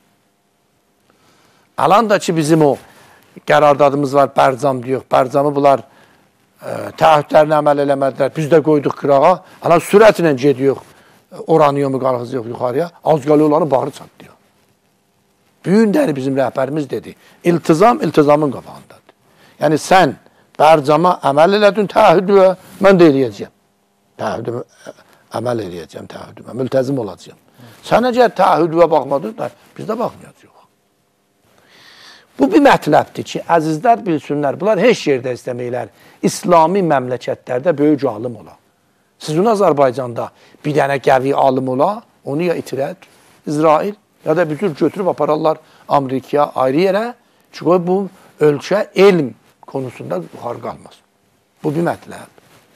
Alan da ki bizim o qərardadımız var, Bərcam diyor. Bərcamı bunlar təahhüdlərini əməl eləmədilər. Biz də qoyduq qırağa. Alan sürətlə gediyor. Oranyomu qalxızıq yuxarıya. Az qalıyor onların bağrı çatlıyor. Büyün dəri bizim rəhbərimiz dedi. İltizam, iltizamın qabağındadır. Yəni sən Bərcama əməl elədin təahhüdüyə, mən də eləyəcəyəm. Təahhüdümü əməl eləyəcəm, təahhüdümə, mültəzim olacağım. Sən əgər təahhüdüyə baxmadın, biz də baxmayacaq. Bu bir mətləbdir ki, əzizlər bilsinlər, bunlar heç yerdə istəməklər. İslami məmləkətlərdə böyük alim ola. Sizin Azərbaycanda bir dənə qəvi alim ola, onu ya itirər İsrail, ya da bütün götürüb apararlar Amerikaya ayrı yerə. Çünki bu ölkə elm konusunda yuxarı qalmaz. Bu bir mətləb.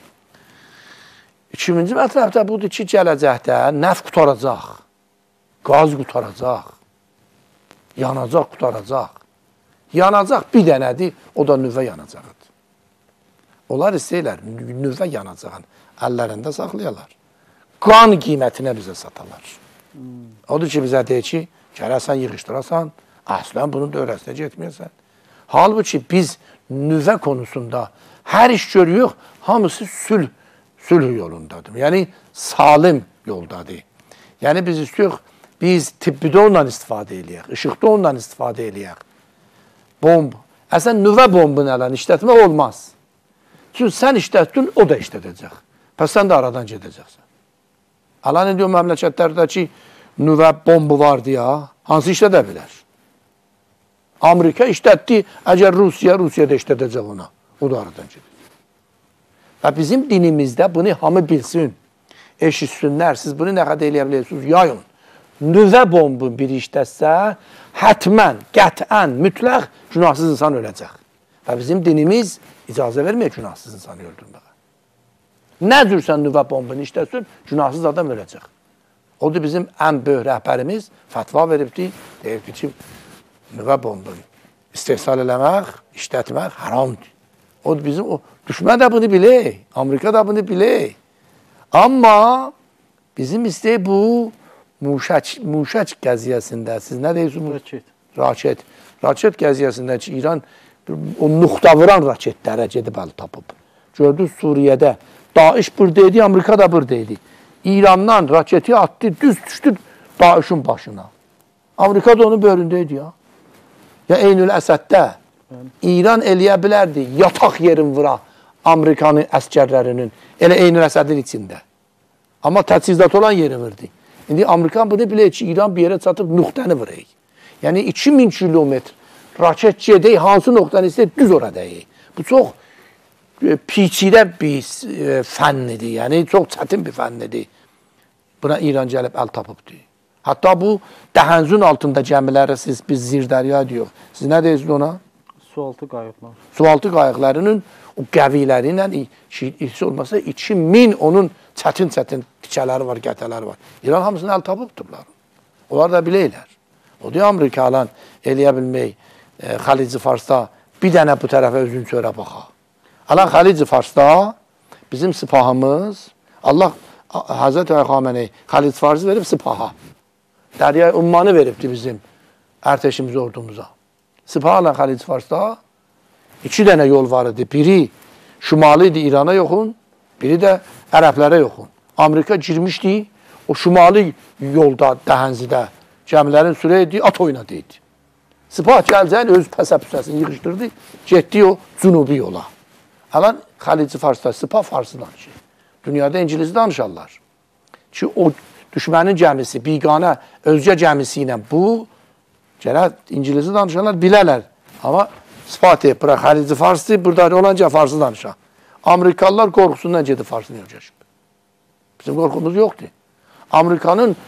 İkinci mətləb də budur ki, gələcəkdə nəf qutaracaq, qaz qutaracaq, yanacaq qutaracaq. Yanacaq bir dənədir, o da nüvə yanacaqıdır. Onlar istəyirlər, nüvə yanacağın əllərində saxlayarlar. Qan qiymətinə bizə satarlar. Odur ki, bizə deyir ki, gərəsən, yığışdırasan, əslən bunun dövrəsinə getməyəsən. Halbuki biz nüvə konusunda hər iş görüyoruz, hamısı sülh yolundadır. Yəni, salim yoldadır. Yəni, biz istiyoruz, biz tibbidə ondan istifadə eləyək, işıqda ondan istifadə eləyək. Bomb. Əsən nüvə bombunu ələn işlətmək olmaz. Çünki sən işlətdin, o da işlədəcək. Pəs sən də aradan gedəcəksən. Alan ediyor məmləkətlərdəki nüvə bombu var deyə, hansı işlədə bilər? Amerika işlətdi, əgər Rusiya da işlədəcək ona. O da aradan gedəcək. Və bizim dinimizdə bunu hamı bilsin. Eşitsinlər, siz bunu nə qədər eləyə bilirsiniz? Yayın. Nüvə bombu bir işlətsə, hətmən, qətən, mütləq günahsız insan öləcək. Və bizim dinimiz icazə verməyək günahsız insanı öldürməyə. Nə cürsən nüvə bombunu işlətsin, günahsız adam öləcək. Odur bizim ən böyük rəhbərimiz fətva veribdir, deyibdir ki, nüvə bombunu istehsal eləmək, işlətmək haramdır. Odur bizim, düşmən də bunu bilək, Amerika da bunu bilək. Amma bizim istəyək bu Muşaç qəziyyəsində, siz nə deyirsiniz? Raket qəziyyəsində ki, İran o nuxta vuran raketlərə gedib əl tapıb. Gördünüz Suriyədə, Daeş buradaydı, Amerika da buradaydı. İrandan raketi attı, düz düşdü Daeşin başına. Amerika da onun bölündəydi ya. Ya Eynül Əsəddə İran eləyə bilərdi, yataq yerin vura Amerikanın əskərlərinin, elə Eynül Əsədin içində. Amma təchizat olan yeri vurdu. İndi Amerikan bunu bilək ki, İran bir yerə çatıb nöqtəni vurayıq. Yəni 2000 kilometr raket gedək, hansı nöqtəni istəyir, düz oradayıq. Bu çox piçidə bir fənnidir, yəni çox çətin bir fənnidir. Buna İran gəlib əl tapıbdır. Hətta bu dəhəncün altında gəmiləri biz zirdərya diyor. Siz nə deyirsiniz ona? Sualtı qayıqlar. Sualtı qayıqlarının o qəviləri ilə işi olmasa 2000 onun çətin tikələri var, qətələri var. İran hamısını əl tapıbdırlar. Onlar da biləylər. O deyə Amerika alan eləyə bilmək Xalici Farsda bir dənə bu tərəfə özün çörə baxa. Alan Xalici Farsda bizim sipahımız, Allah Hazreti Xameneyi Xalici Farsı verib sipaha. Dəryay Ummanı veribdi bizim ərtəşimiz ordumuza. Sipahla Xalici Farsda 2 dənə yol var idi. Biri şimali idi İrana yoxun, biri də ərəblərə yoxun. Amerika girmişdi, o şimali yolda, dəhənzidə gəmilərin sürə etdiyi at oynadı idi. Sipah gəlcəyin öz pəsə-püsəsini yığışdırdı, getdi o cünubi yola. Alan Xalici Farsda Sipah Farsı danışır. Dünyada İngilizce danışarlar. Ki o düşmənin gəmisi, biganə, özgə gəmisi ilə bu, gərək İngilizce danışanlar bilərlər. Amma Sipah deyib, bura Xalici Farsdır, burada olanca Farsı danışan. Amerikalılar qorxusundan gedib Farsını öyrəşib. Bizim qorxumuz yoxdur. Amerikanın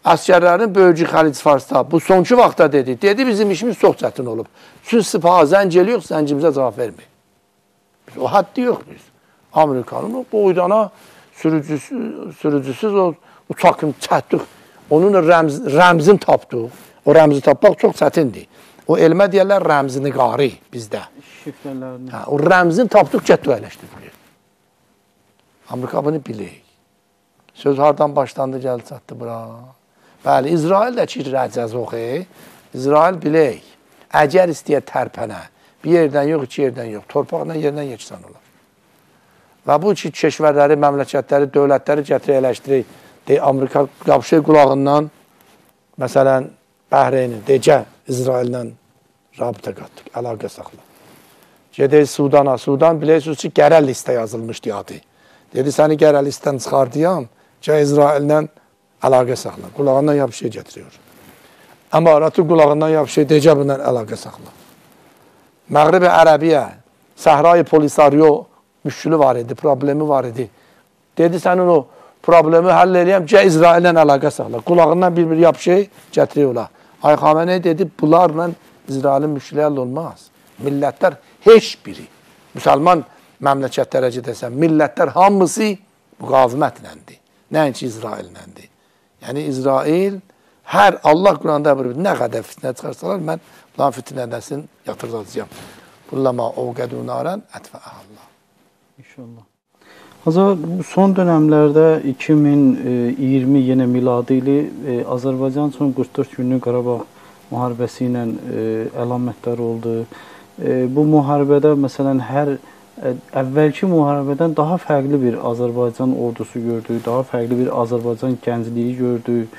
Əsgərlərin bölgü Xalic Farsda bu sonki vaxtda dedi. Dedi bizim işimiz çox çətin olub. Bütün sipaha zəng eləyiyor, zəngimizə cavab vermir. Biz o haddi yox biz. Amerikanın o boydana sürücüsüz o uçakın çətdik. Onun rəmzini tapdıq. O rəmzi tapmaq çox çətindir. O elmə deyərlər rəmzini qari bizdə. Şifrələrini. O rəmzini tapdıq, getdik əyləşdirdik. Amerika bunu bilir. Söz hardan başlandı, gəldi çatdı bura. Bəli, İsrail də ki, rəcəz oxu. İsrail bilək. Əgər istəyər tərpənə, bir yerdən yox, iki yerdən yox, torpaqla yerdən yeksan olar. Və bu iki keşvərləri, məmləkətləri, dövlətləri gətirək, ələşdirək. Amerika yapışır qulağından, məsələn, Bəhreynin, decə İsraillə rabitə qatdıq, əlaqə saxla. Gedək Sudana, Sudan bilirsiniz ki, gərəl listə yazılmışdı adı. Dedi, səni gərəl listdən çıxardıyam, ki, İsraillə əlaqə saxla. Qulağından yapışır getiriyor. Əmaratı qulağından yapışır, decə bundan əlaqə saxla. Məğrib-i Ərəbiyə, Səhra-i Polisario müşkülü var idi, problemi var idi. Dedi, sənin o problemi həll edəyəm, ki, İsraillə əlaqə saxla. Qulağından bir-bir yapışır, getiriyor ola. Ay Xamenei dedi, bunlarla İsrailin müşkülü həll olmaz. Millətlər heç biri, müsəlman məmləkətlərə gedəsən, millətlər hamısı müqavimətləndi. Nəinki İsrailləndir. Yəni, İsrail, hər Allah Quranda nə qədər fitnə çıxarsalar, mən bunların fitnədəsini yatıracağım. Bullama o qədunarən ətfə Allah. İnşallah. Azər, son dönəmlərdə 2020 yenə miladi ili Azərbaycan üçün 44 günlük Qarabağ müharibəsi ilə əlamətlər oldu. Bu müharibədə, məsələn, əvvəlki müharibədən daha fərqli bir Azərbaycan ordusu gördük, daha fərqli bir Azərbaycan gəncliyi gördük.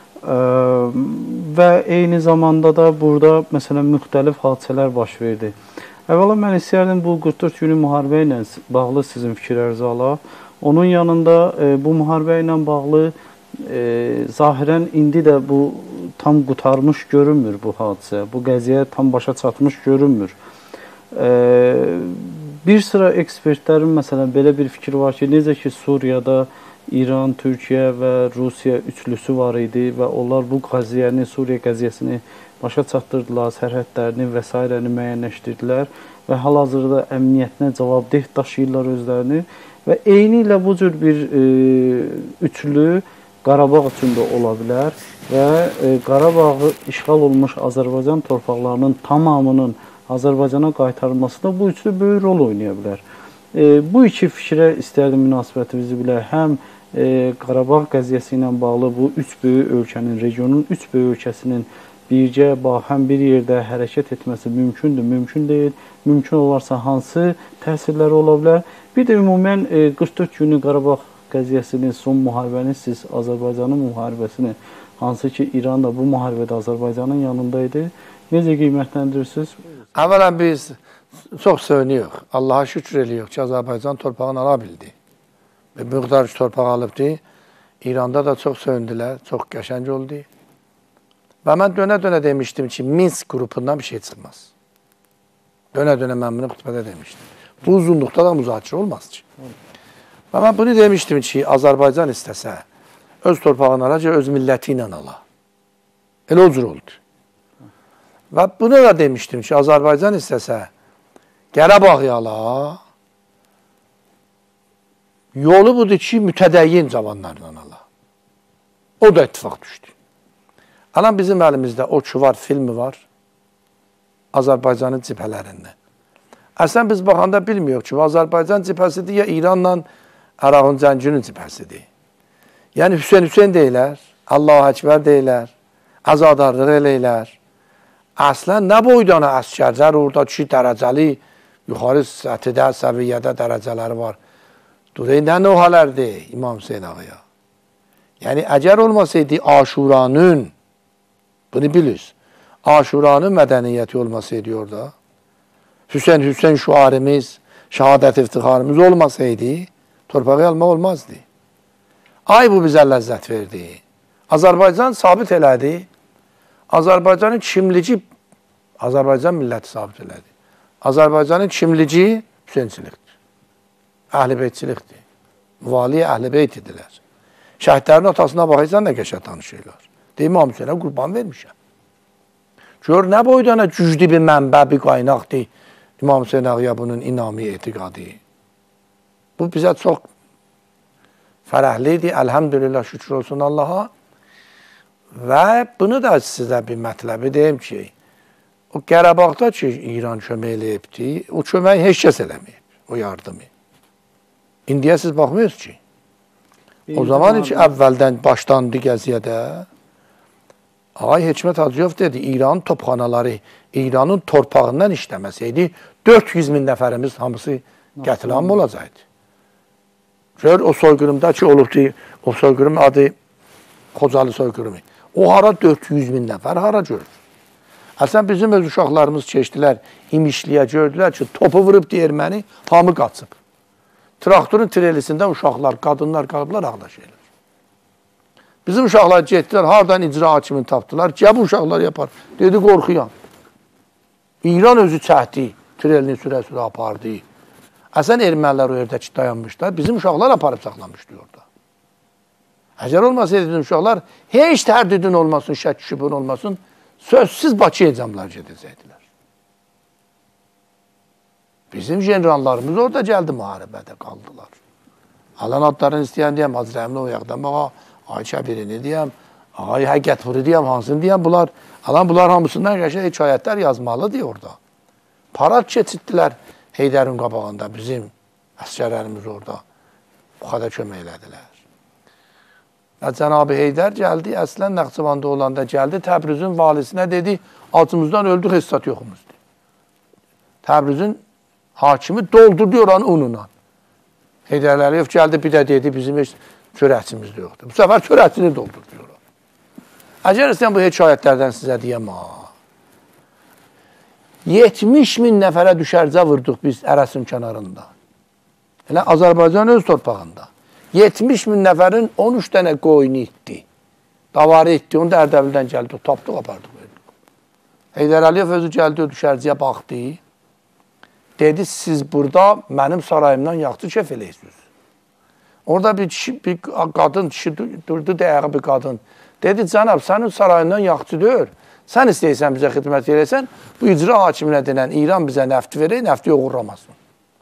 Və eyni zamanda da burada, məsələn, müxtəlif hadisələr baş verdi. Əvvəla mən istəyərdim bu 44 günlük müharibə ilə bağlı sizin fikirlərinizi alaq. Onun yanında bu müharibə ilə bağlı zahirən indi də bu tam qurtarmış görünmür bu hadisə. Bu qəziyyə tam başa çatmış görünmür. Bir sıra ekspertlərin məsələn belə bir fikir var ki, necə ki Suriyada İran, Türkiyə və Rusiya üçlüsü var idi və onlar bu qəziyyəni, Suriya qəziyyəsini başa çatdırdılar, sərhədlərini və s. müəyyənləşdirdilər və hal-hazırda əmniyyətinə cavabdeh daşıyırlar özlərini və eyni ilə bu cür bir üçlü Qarabağ üçün də ola bilər və Qarabağı işğal olmuş Azərbaycan torpaqlarının tamamının Azərbaycana qaytarılması da bu üçlü böyük rol oynaya bilər. Bu iki fikrə istərdim münasibətimizi bilək. Həm Qarabağ qəziyyəsi ilə bağlı bu üç böyük ölkənin, regionun üç böyük ölkəsinin bircə, həm bir yerdə hərəkət etməsi mümkündür, mümkün deyil. Mümkün olarsa hansı təsirləri ola bilər? Bir də ümumən 44 günlük Qarabağ qəziyyəsinin son müharibəni, siz Azərbaycanın müharibəsini, hansı ki İran da bu müharibədə Azərbaycanın yanındaydı, necə qiymətləndirirsiniz? Əvvələn biz çox seviniyoruz. Allah'a şükür ediyoruz ki Azərbaycan torpağını ala bildi. Və miqdar torpaq alıbdı. İranda da çox sevindilər, çox qəşəng oldu. Və mən dönə-dönə demişdim ki, Minsk qrupundan bir şey çıxmaz. Dönə-dönə mən bunu xütbədə demişdim. Bu uzunluqda da müzakirə olmaz ki. Və mən bunu demişdim ki, Azərbaycan istəsə, öz torpağını alacaq, öz milləti ilə ala. Elə o cür oldu. Və bunu da demişdim ki, Azərbaycan istəsə, Qərabağı ala, yolu budur ki, mütədəyyin cavanlarla ala. O da ittifaq düşdü. Alan bizim əlimizdə o ki var, filmi var, Azərbaycanın cibhələrindən. Əslən biz baxanda bilmiyoruz ki, Azərbaycan cibhəsidir ya İranla Ərağın Cəngünün cibhəsidir. Yəni Hüseyn deyilər, Allahu Əkbər deyilər, azadarlıq eləylər. Əslən nə boydana əskərlər orada ki, dərəcəli, yuxarı sətidə, səviyyədə dərəcələri var. Durey nə nöhalərdir İmam Hüseyin ağaya? Yəni əgər olmasaydı Aşuranın, bunu bilirsiniz, Aşuranın mədəniyyəti olmasaydı orada, Hüseyn şuarımız, şəhadət iftixarımız olmasaydı, torpağı almaq olmazdı. Ay bu bizə ləzzət verdi. Azərbaycan sabit elədi. Azərbaycanın kimlici, Azərbaycan milləti sabit elədi. Azərbaycanın kimlici Hüseynçilikdir. Əhl-i-beytçilikdir. Müvali əhl-i-beyt idilər. Şəhidlərin atasına baxırsan nə qəşə tanışırlar. İmam Hüseynə qurban vermişəm. Gör, nə boydana güclü bir mənbə, bir qaynaqdır İmam Hüseyn Ağaya bunun inami etiqadı. Bu bizə çox fərəhlidir. Elhamdülillah, şükür olsun Allaha. Və bunu da sizə bir mətləbi deyim ki, o Qarabağda ki, İran kömək eləyibdi, o köməyi heç kəs eləməyib, o yardımı. İndiyə siz baxmıyorsunuz ki, o zaman ki, əvvəldən başlandı gəziyədə, Ağay Hikmət Hacıyov dedi, İranın topxanaları İranın torpağından işləməsəydi, 400 min nəfərimiz hamısı qətilam olacaqdı. Gör, o soyqırımda ki, olubdu, o soyqırım adı Xocalı soyqırımı. O hara 400 min nəfər hara görür? Əslən, bizim öz uşaqlarımız keçdilər, imişliyə gördülər ki, topu vurub erməni, hamı qaçıb. Traktorun trelisində uşaqlar, qadınlar qalıblar, ağdaş edir. Bizim uşaqlar getdilər, haradan icra hakimini tapdılar, gəb uşaqlar yapar. Dedi, qorxuyam. İran özü çəhdi, trelini sürə-sürə apardı. Əsən ermənilər o yerdə ki, dayanmışlar, bizim uşaqlar aparıb saxlamışdı orada. Əgər olmasaydı bizim uşaqlar, heç tərdüdün olmasın, şək şübhün olmasın, sözsüz Bakı ecamlar gedəcəkdilər. Bizim generallarımız orada gəldi, müharibədə qaldılar. Alan adlarını istəyən deyəm, Hazrəmini o yaqdan bağa, Ayça birini deyəm, Ağay Həqiqət Vuru deyəm, hansını deyəm, bunlar, alan bunlar hamısından qəşəng hekayətlər yazmalıdır orada. Parad keçirdilər Heydərin qabağında, bizim əsgərlərimiz orada bu qədər kömək elədilər. Cənab-ı Heydər gəldi, əslən Naxçıvanda olanda gəldi, Təbrizin valisinə dedi, acımızdan öldük, hesat yoxumuzdur. Təbrizin hakimi doldurdu oranı ununla. Heydər Əliyev gəldi, bir də dedi, bizim heç çörəkçimiz də yoxdur. Bu səfər çörəkçini doldurdu oranı. Əgər sən bu hekayətlərdən sizə deyəm, 70 min nəfərə düşərcə vurduq biz Ərəsin kənarında. Elə Azərbaycan öz torpağında. 70 min nəfərin 13 dənə qoyunu itdi. Davarı itdi, onu da Ərdəbildən gəldi, tapdıq, apardıq. Heydər Əliyev özü gəldi, o düşərcəyə baxdı. Dedi, siz burada mənim sarayımdan yaxçı kef eləyirsiniz. Orada bir qadın, kişi durdu, dəyağı bir qadın. Dedi, cənab, sənin sarayından yaxçı deyir. Sən istəyirsən bizə xidmət edəsən, bu icra hakiminə denən İran bizə nəft verir, nəfti uğurlamasın.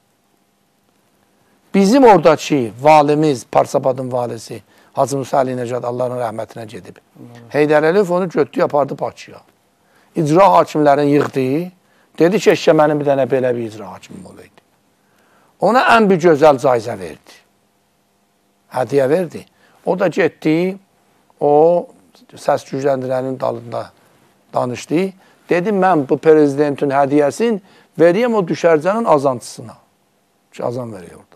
Bizim oradakı valimiz, Parsabadın valisi, Hacı Musa Ali Necad, Allahın rəhmətinə gedib. Heydər Əliyev onu götdü, yapardı Bakıya. İcra hakimlərini yığdı, dedi ki, eşkə mənim bir dənə belə bir icra hakimim olaydı. Ona ən bir gözəl caizə verdi. Hədiyə verdi. O da getdi, o səs gücləndirənin dalında danışdı. Dedi, mən bu prezidentin hədiyəsini veriyəm o düşərcənin azantısına. Ki, azan veriyor orada.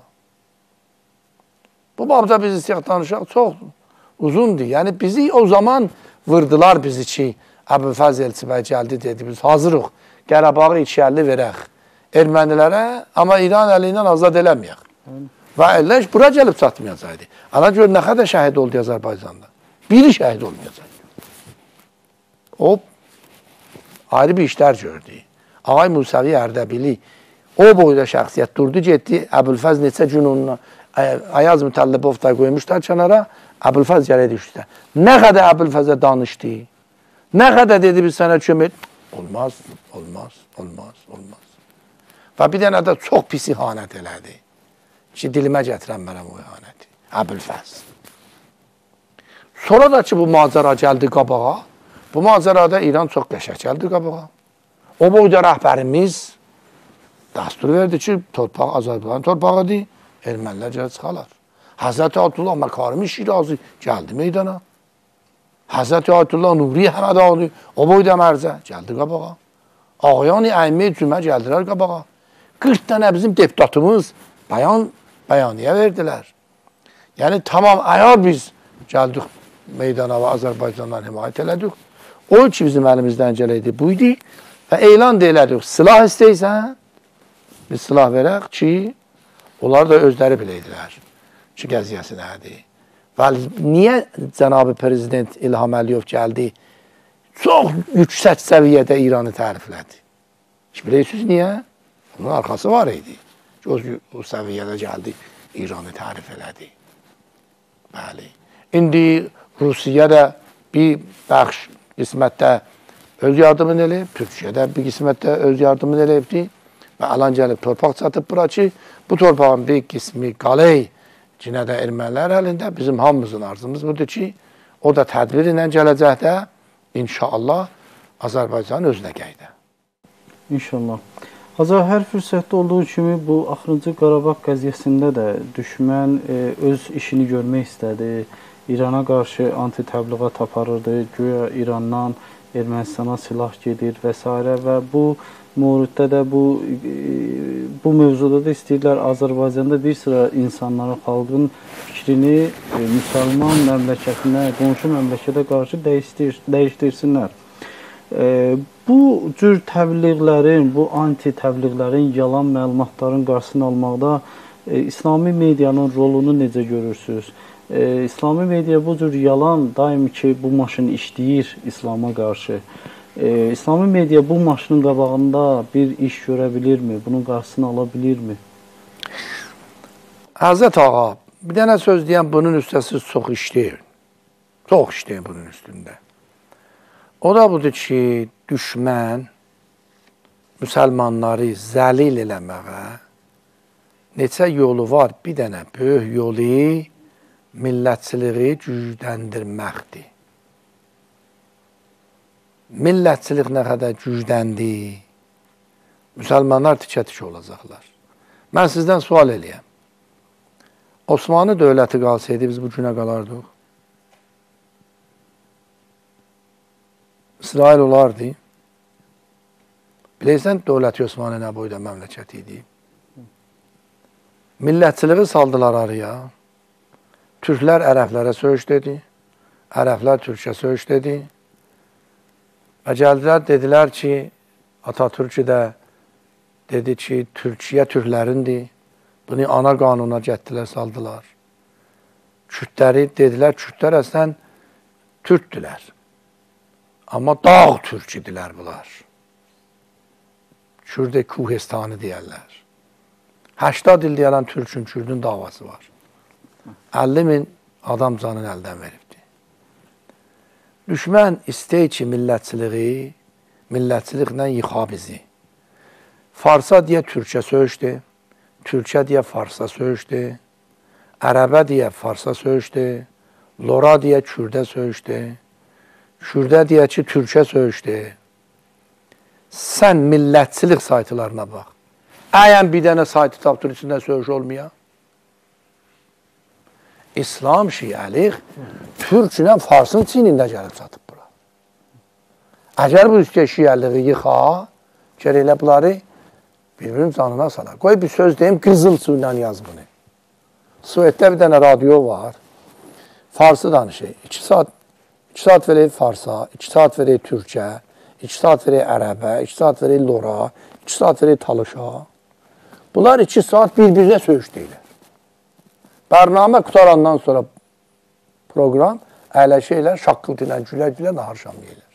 Bu babda biz istəyək danışaq çox uzundur. Yəni, bizi o zaman vırdılar bizi ki, Əbülfəz Elçibəy gəldi, dedi, biz hazırıq, Qərabağı içərli verək ermənilərə, amma İran əli ilə azad eləməyək. Və əlləş bura gəlib çatmayacaqdı. Ana gör, nə qədər şəhid oldu Azərbaycanda? Biri şəhid olmayacaq. O, ayrı bir işlər gördü. Ağay Musavi Ərdəbili, o boyda şəxsiyyət durdu, getdi, Əbülfəz neçə gün onunla, Ayaz Mütəllibov da qoymuşlar kənara, Əbülfəz gələ düşdü. Nə qədər Əbülfəzə danışdı, nə qədər dedi biz sənə kömək, olmaz, olmaz, olmaz, olmaz. Və bir dənə də çox pis ihanət elədi. Ki, dilimə gətirən mənəm o ihanəti. Əbülfəz. Sonra da ki, bu macəra gəldi qabağa, bu macərada İran çox qəşək gəldi qabağa. O boyda rəhbərimiz dastur verdi ki, torpaq Azərbaycan torpağıdır, ermənilər gələ çıxalar. Həzrəti Ayətullah Məkarimi Şirazi gəldi meydana. Həzrəti Ayətullah Nuri Həmədani, o boyda mərzə gəldi qabağa. Ağayani Əymə Cümə gəldilər qabağa. 40 dənə bizim deputatımız bəyaniyə verdilər. Yəni, tamam, əgər biz gəldik meydana və Azərbaycandan himayət elədik, o ki, bizim əlimizdən gələydi buydu və elan da elədik, silah istəyirsən, biz silah verək ki, onlar da özləri biləydilər ki, qəziyyəsi nədir. Və niyə Cənab-ı Prezident İlham Əliyev gəldi, çox yüksək səviyyədə İranı təriflədi. Bilirsiniz niyə? Onun arxası var idi. O səviyyədə gəldi, İranı tərif elədi. Bəli. İndi Rusiya da bir bəxş qismətdə öz yardımını eləyib, Türkiyədə bir qismətdə öz yardımını eləyibdi və alan gəlib torpaq çatıb bura ki, bu torpağın bir qismi qaley, cinə də ermənilər əlində. Bizim hamımızın arzumuz budur ki, o da tədbir ilə gələcəkdə inşallah Azərbaycanın özünə qəydə. İnşallah. Azər, hər fürsətdə olduğu kimi bu axırıncı Qarabağ qəziyyəsində də düşmən öz işini görmək istədi. İrana qarşı anti-təbliğat aparırdı. Güya İrandan Ermənistana silah gedir və s. və bu mövzudda da bu mövzuda da istəyirlər Azərbaycanda bir sıra insanlara, xalqın fikrini müsəlman məmləkətinə, qonşu məmləkətə qarşı dəyişdirsinlər. Bu cür təbliğlərin, bu anti-təbliğlərin, yalan məlumatların qarşısını almaqda İslami medianın rolunu necə görürsünüz? İslami media bu cür yalan daim ki bu maşın işləyir İslama qarşı. İslami media bu maşının qabağında bir iş görə bilirmi? Bunun qarşısını ala bilirmi? Həzrət ağa, bir dənə söz deyən bunun üstəsi çox işləyir. Çox işləyir bunun üstündə. O da budur ki, düşmən müsəlmanları zəlil eləməyə neçə yolu var? Bir dənə böyük yolu millətçiliği gücləndirməkdir. Millətçilik nə qədər gücləndi, müsəlmanlar tikə-tikə olacaqlar. Mən sizdən sual eləyəm. Osmanlı dövləti qalsaydı, biz bu günə qalardıq. İsrail olardı. Bilirsən, dövləti Osmanlı nə boyda məmləkət idi? Millətçiliği saldılar araya. Türklər ərəblərə söyüş dedi. Ərəblər türkə söyüş dedi. Və gəldilər, dedilər ki, Atatürk də dedi ki, Türkiyə türklərindir. Bunu ana qanuna gətirdilər, saldılar. Kürtləri dedilər, Kürtlər əslən türkdülər. Amma dağ türk idilər bunlar. Kürd Kuhistanı deyərlər. 80 il deyərən Türkün, Kürdün davası var. 50.000 adam canını əldən veribdir. Düşmən istəyir ki, millətçiliklə yıxa bizi. Farsa deyə Türkə söyüşdü, Türkə deyə Farsa söyüşdü, Ərəbə deyə Farsa söyüşdü, Lora deyə Kürdə söyüşdü, Kürdə deyə ki, Türkə söyüşdü. Sən millətçilik saytlarına bax. Əyən bir dənə saytı tapdır içində söyüş olmaya. İslam şiəlik Türklə Farsın çiynində gəlib çatıb bura. Əgər bu üstə şiəliği yıxa, gərək elə bunları bir-birinin canına salar. Qoy bir söz deyim, qızıl su ilə yaz bunu. Suvetdə bir dənə radio var. Farsı danışır. 2 saat verək Farsa, 2 saat verək Türkə, 2 saat verək Ərəbə, 2 saat verək Lora, 2 saat verək Talışa. Bunlar 2 saat bir-birinə söyüş deyilər. Bərnamə qutarandan sonra proqram əyləşəylər, şaqqıltı ilə, gülə-gülə nahar şamlayırlar.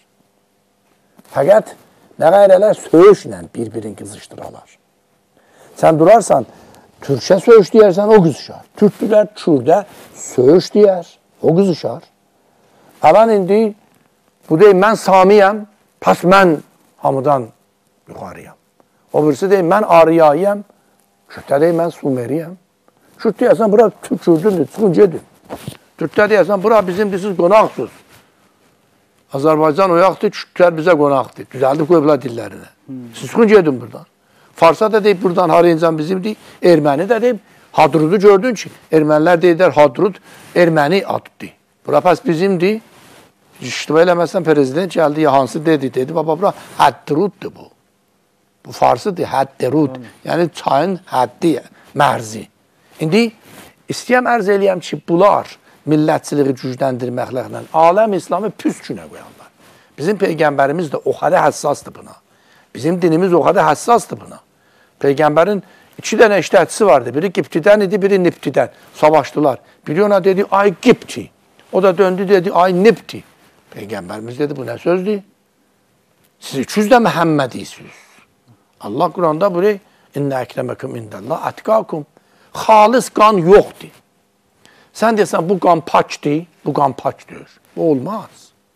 Fəqət nə qayrələr söyüşlə bir-birini qızışdıralar. Sən durarsan, Türkçə söyüş deyərsən, o qızışar. Türkdülər, Kürdə söyüş deyər, o qızışar. Alan indi, bu deyil, mən Samiyəm, pas mən hamıdan yuxarıyam. O birisi deyil, mən Ariyayəm, Kürtdə deyil, mən Sumeriyəm. Kürt deyəsən, bura Kürdündür, çıxın gedin. Türkdə deyəsən, bura bizim siz qonaqsınız. Azərbaycan oyaqdır, Kürtlər bizə qonaqdır. Düzəldib qoyublar dillərinə. Siz çıxın gedin buradan. Farsa da deyib, buradan Harıncan bizimdir. Erməni də deyib, Hadrudu gördün ki, ermənilər deyirlər, Hadrud erməni addır. Bura pəs bizimdir. İştiba eləməzsən, prezident gəldi, ya hansı dedi, baba, bura Həddruddur bu. Bu Farsıdır, Həddrud. Yəni çayın həddi, mərzi. İndi istəyəm ərz eləyəm ki, bunlar millətçiliği gücləndirməklə aləm İslamı püskünə qoyanlar. Bizim Peyğəmbərimiz də o qədər həssasdır buna. Bizim dinimiz o qədər həssasdır buna. Peyğəmbərin 2 dənə işlətçisi vardı. Biri Qibtidən idi, biri Nibtidən. Savaşdılar. Biri ona dedi, ay Qibti. O da döndü dedi, ay Nibti. Peyğəmbərimiz dedi, bu nə sözdür? Siz 300 də Məhəmmədisiniz. Allah Quranda buraya, İnnə əkrəməkum indəllah ətqakum. Xalis qan yoxdur. Sən deyəsən, bu qan pakdır, bu qan pakdır. Bu olmaz.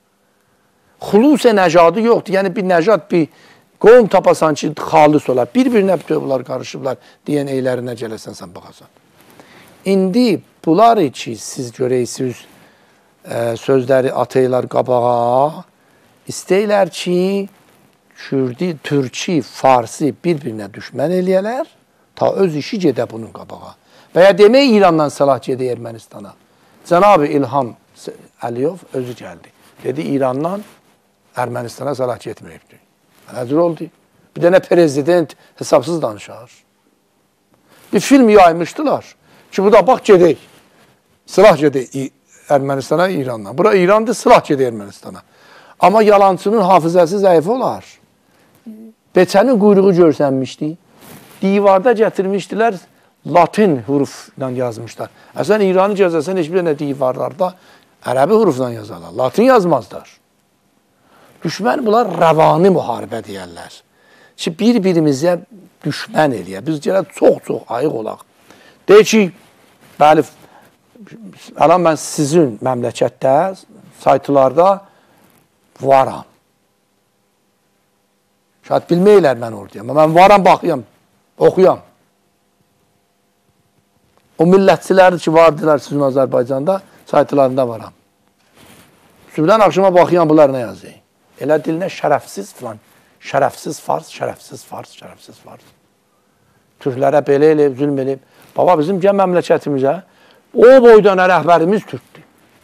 Xulus-i nəcadı yoxdur. Yəni bir nəcat, bir qovum tapasan ki, xalis olar. Bir-birinə bütövlər qarışıblar deyən eylərinə gələsən, sən baxasan. İndi bunlar ki, siz görəysiniz, sözləri ataylar qabağa, istəyirlər ki, Kürdi, Türki, Farsi bir-birinə düşmən eləyələr, ta öz işi gedə bunun qabağa. Və ya demək İrandan salah gedə Ermənistana. Cənab-ı İlham Əliyev özü gəldi. Dedi, İrandan Ermənistana salah getməyibdir. Nədir oldu? Bir dənə prezident hesabsız danışar. Bir film yaymışdılar ki, bu da bax gedək. Silah gedək Ermənistana, İrandan. Bura İrandır, silah gedək Ermənistana. Amma yalancının hafizəsi zəif olar. Beçənin quyruğu görsənmişdi. Divarda gətirmişdilər, Latin hurufla yazmışlar. Əsən İranı gəzəsən, heç bir dənə divarlarda ərəbi hurufla yazarlar. Latin yazmazlar. Düşmən bunlar rəvani müharibə deyərlər. Ki, bir-birimizə düşmən eləyər. Biz gələk çox-çox ayıq olaq. Deyək ki, bəli, mən sizin məmləkətdə, saytlarda varam. Şayad bilməklər mən oradayım. Mən varam, baxıyam, oxuyam. O millətçiləri ki, vardılar sizin Azərbaycanda, saytlarında varam. Sübdən akşama baxıyam, bunlar nə yazayım? Elə dilinə şərəfsiz filan, şərəfsiz fars, şərəfsiz fars, şərəfsiz fars. Türklərə belə eləyib, zülm eləyib. Baba, bizim gəl məmləkətimizə, o boyda nə rəhbərimiz Türkdür.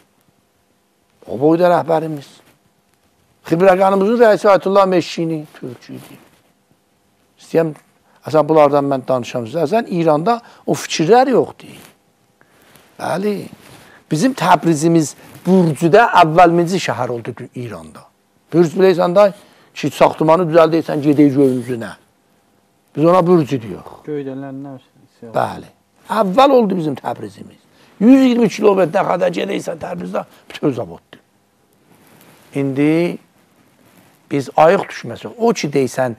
O boyda rəhbərimiz. Xibrəqanımızın rəisi Ayətullah Meşşini Türküydür. İstəyəm, əsən bunlardan mən danışam sizə. Əsən İranda o fikirlər yoxdur. Bəli, bizim Təbrizimiz Bürcüdə əvvəlminci şəhər oldu İranda. Bürc biləysən da ki, saxtımanı düzəldəysən, gedək göyün üzünə. Biz ona bürcü deyirik. Göydələnlər. Bəli. Əvvəl oldu bizim Təbrizimiz. 120 kilometrə qədər gedəysən Təbrizdə bütün zavoddur. İndi biz ayıq düşməsək, o ki deysən,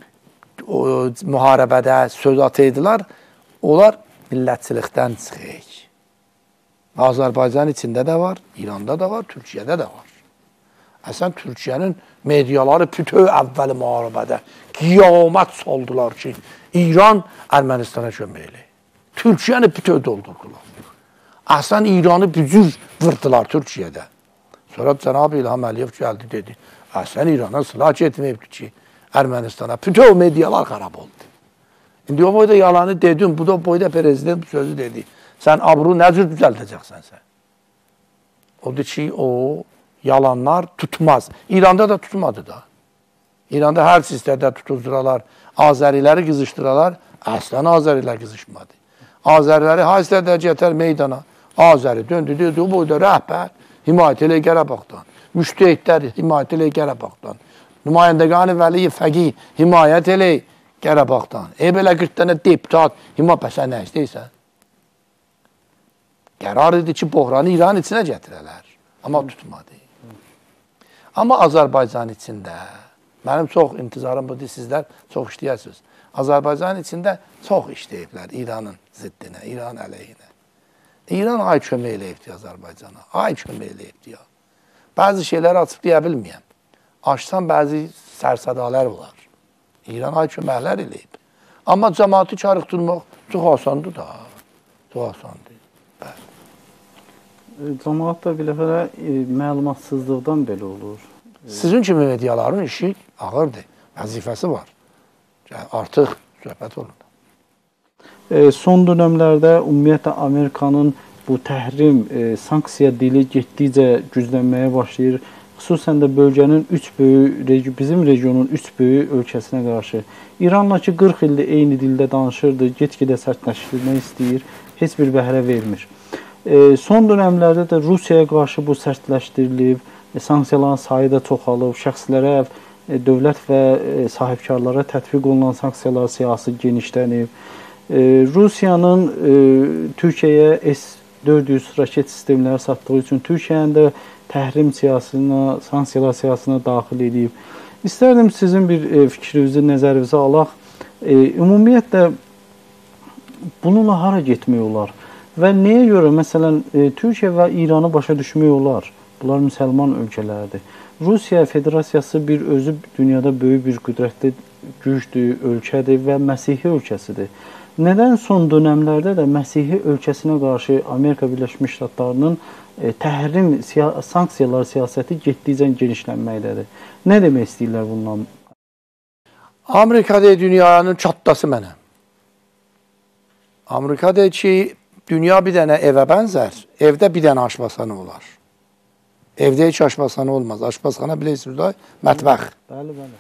müharibədə söz ataydılar, onlar millətçilikdən çıxıyıq. Azərbaycan içində də var, İranda da var, Türkiyədə də var. Əsən Türkiyənin mediaları bütöv əvvəli müharibədə qiyamət saldılar ki, İran Ermənistana köməkli. Türkiyəni bütöv doldurdular. Əsən İranı bücür vırdılar Türkiyədə. Sonra Cənab-ı İlham Əliyev gəldi, dedi, əsən İrana silah getməyibdir ki, Ermənistana. Bütöv medialar xarab oldu. İndi o boyda yalanı dedim, bu da boyda prezident bu sözü dedi. Sən abru nə cür düzəldəcəksən sən? Odur ki, o yalanlar tutmaz. İranda da tutmadı da. İranda hər sistədə tutuzduralar, Azəriləri qızışdıralar, əslən Azərilər qızışmadı. Azəriləri hər sistədə getər meydana. Azəri döndü, dedi, o boyda rəhbər himayət elə Qarabağdan. Müştəhidlər himayət elə Qarabağdan. Nümayəndəqani Vəliyev fəqih himayət elə Qarabağdan. Belə 40 dənə deputat himayət bəsən nə istəyirsən? Qərar idi ki, bohranı İran içinə gətirələr. Amma tutmadı. Amma Azərbaycan içində, mənim çox intizarım budur, sizlər çox işləyəsiniz. Azərbaycan içində çox işləyiblər İranın ziddinə, İran əleyhinə. İran ay kömək eləyibdir Azərbaycana, ay kömək eləyibdir ya. Bəzi şeyləri açıb deyə bilməyəm. Açsan bəzi sərsədalər olar. İran ay köməklər eləyib. Amma cəmaatı çarıqdırmaq çox asandır da, çox asandır. Cəmaat da biləfərə məlumatsızlıqdan belə olur. Sizin kimi mediaların işi ağırdır, vəzifəsi var. Artıq söhbət olunur. Son dönəmlərdə ümumiyyətlə Amerikanın bu təhrim, sanksiya dili getdikcə güclənməyə başlayır. Xüsusən də bölgənin bizim regionun 3 böyük ölkəsinə qarşı. İranla ki 40 ildir eyni dildə danışırdı, get-gedə sərtləşdirmək istəyir, heç bir bəhrə vermir. Son dönəmlərdə də Rusiyaya qarşı bu sərtləşdirilib, sanksiyaların sayı da çoxalıb, şəxslərə, dövlət və sahibkarlara tətbiq olunan sanksiyalar siyasi genişlənib. Rusiyanın Türkiyəyə S-400 raket sistemləri satdığı üçün Türkiyənin də təhrim siyasına, sanksiyalar siyasına daxil edib. İstərdim sizin bir fikrinizi, nəzərinizə alaq. Ümumiyyətlə, bununla hara getmək olar? Və nəyə görə, məsələn, Türkiyə və İranı başa düşmək olar? Bunlar müsəlman ölkələrdir. Rusiya Federasiyası bir özü dünyada böyük bir qüdrətli, güclü ölkədir və Məsihi ölkəsidir. Nədən son dönəmlərdə də Məsihi ölkəsinə qarşı Amerika Birləşmiş Ştatlarının təhrim, sanksiyalar siyasəti getdikcə genişlənməkdədir? Nə demək istəyirlər bundan? Amerika'da dünyanın çatlası mənəm. Amerika'da ki, dünya bir dənə evə bənzər, evdə bir dənə aşpaxana olar. Evdə heç aşpaxana olmaz. Aşpaxana bilirsiniz da, mətbəx. Bəli, bəli.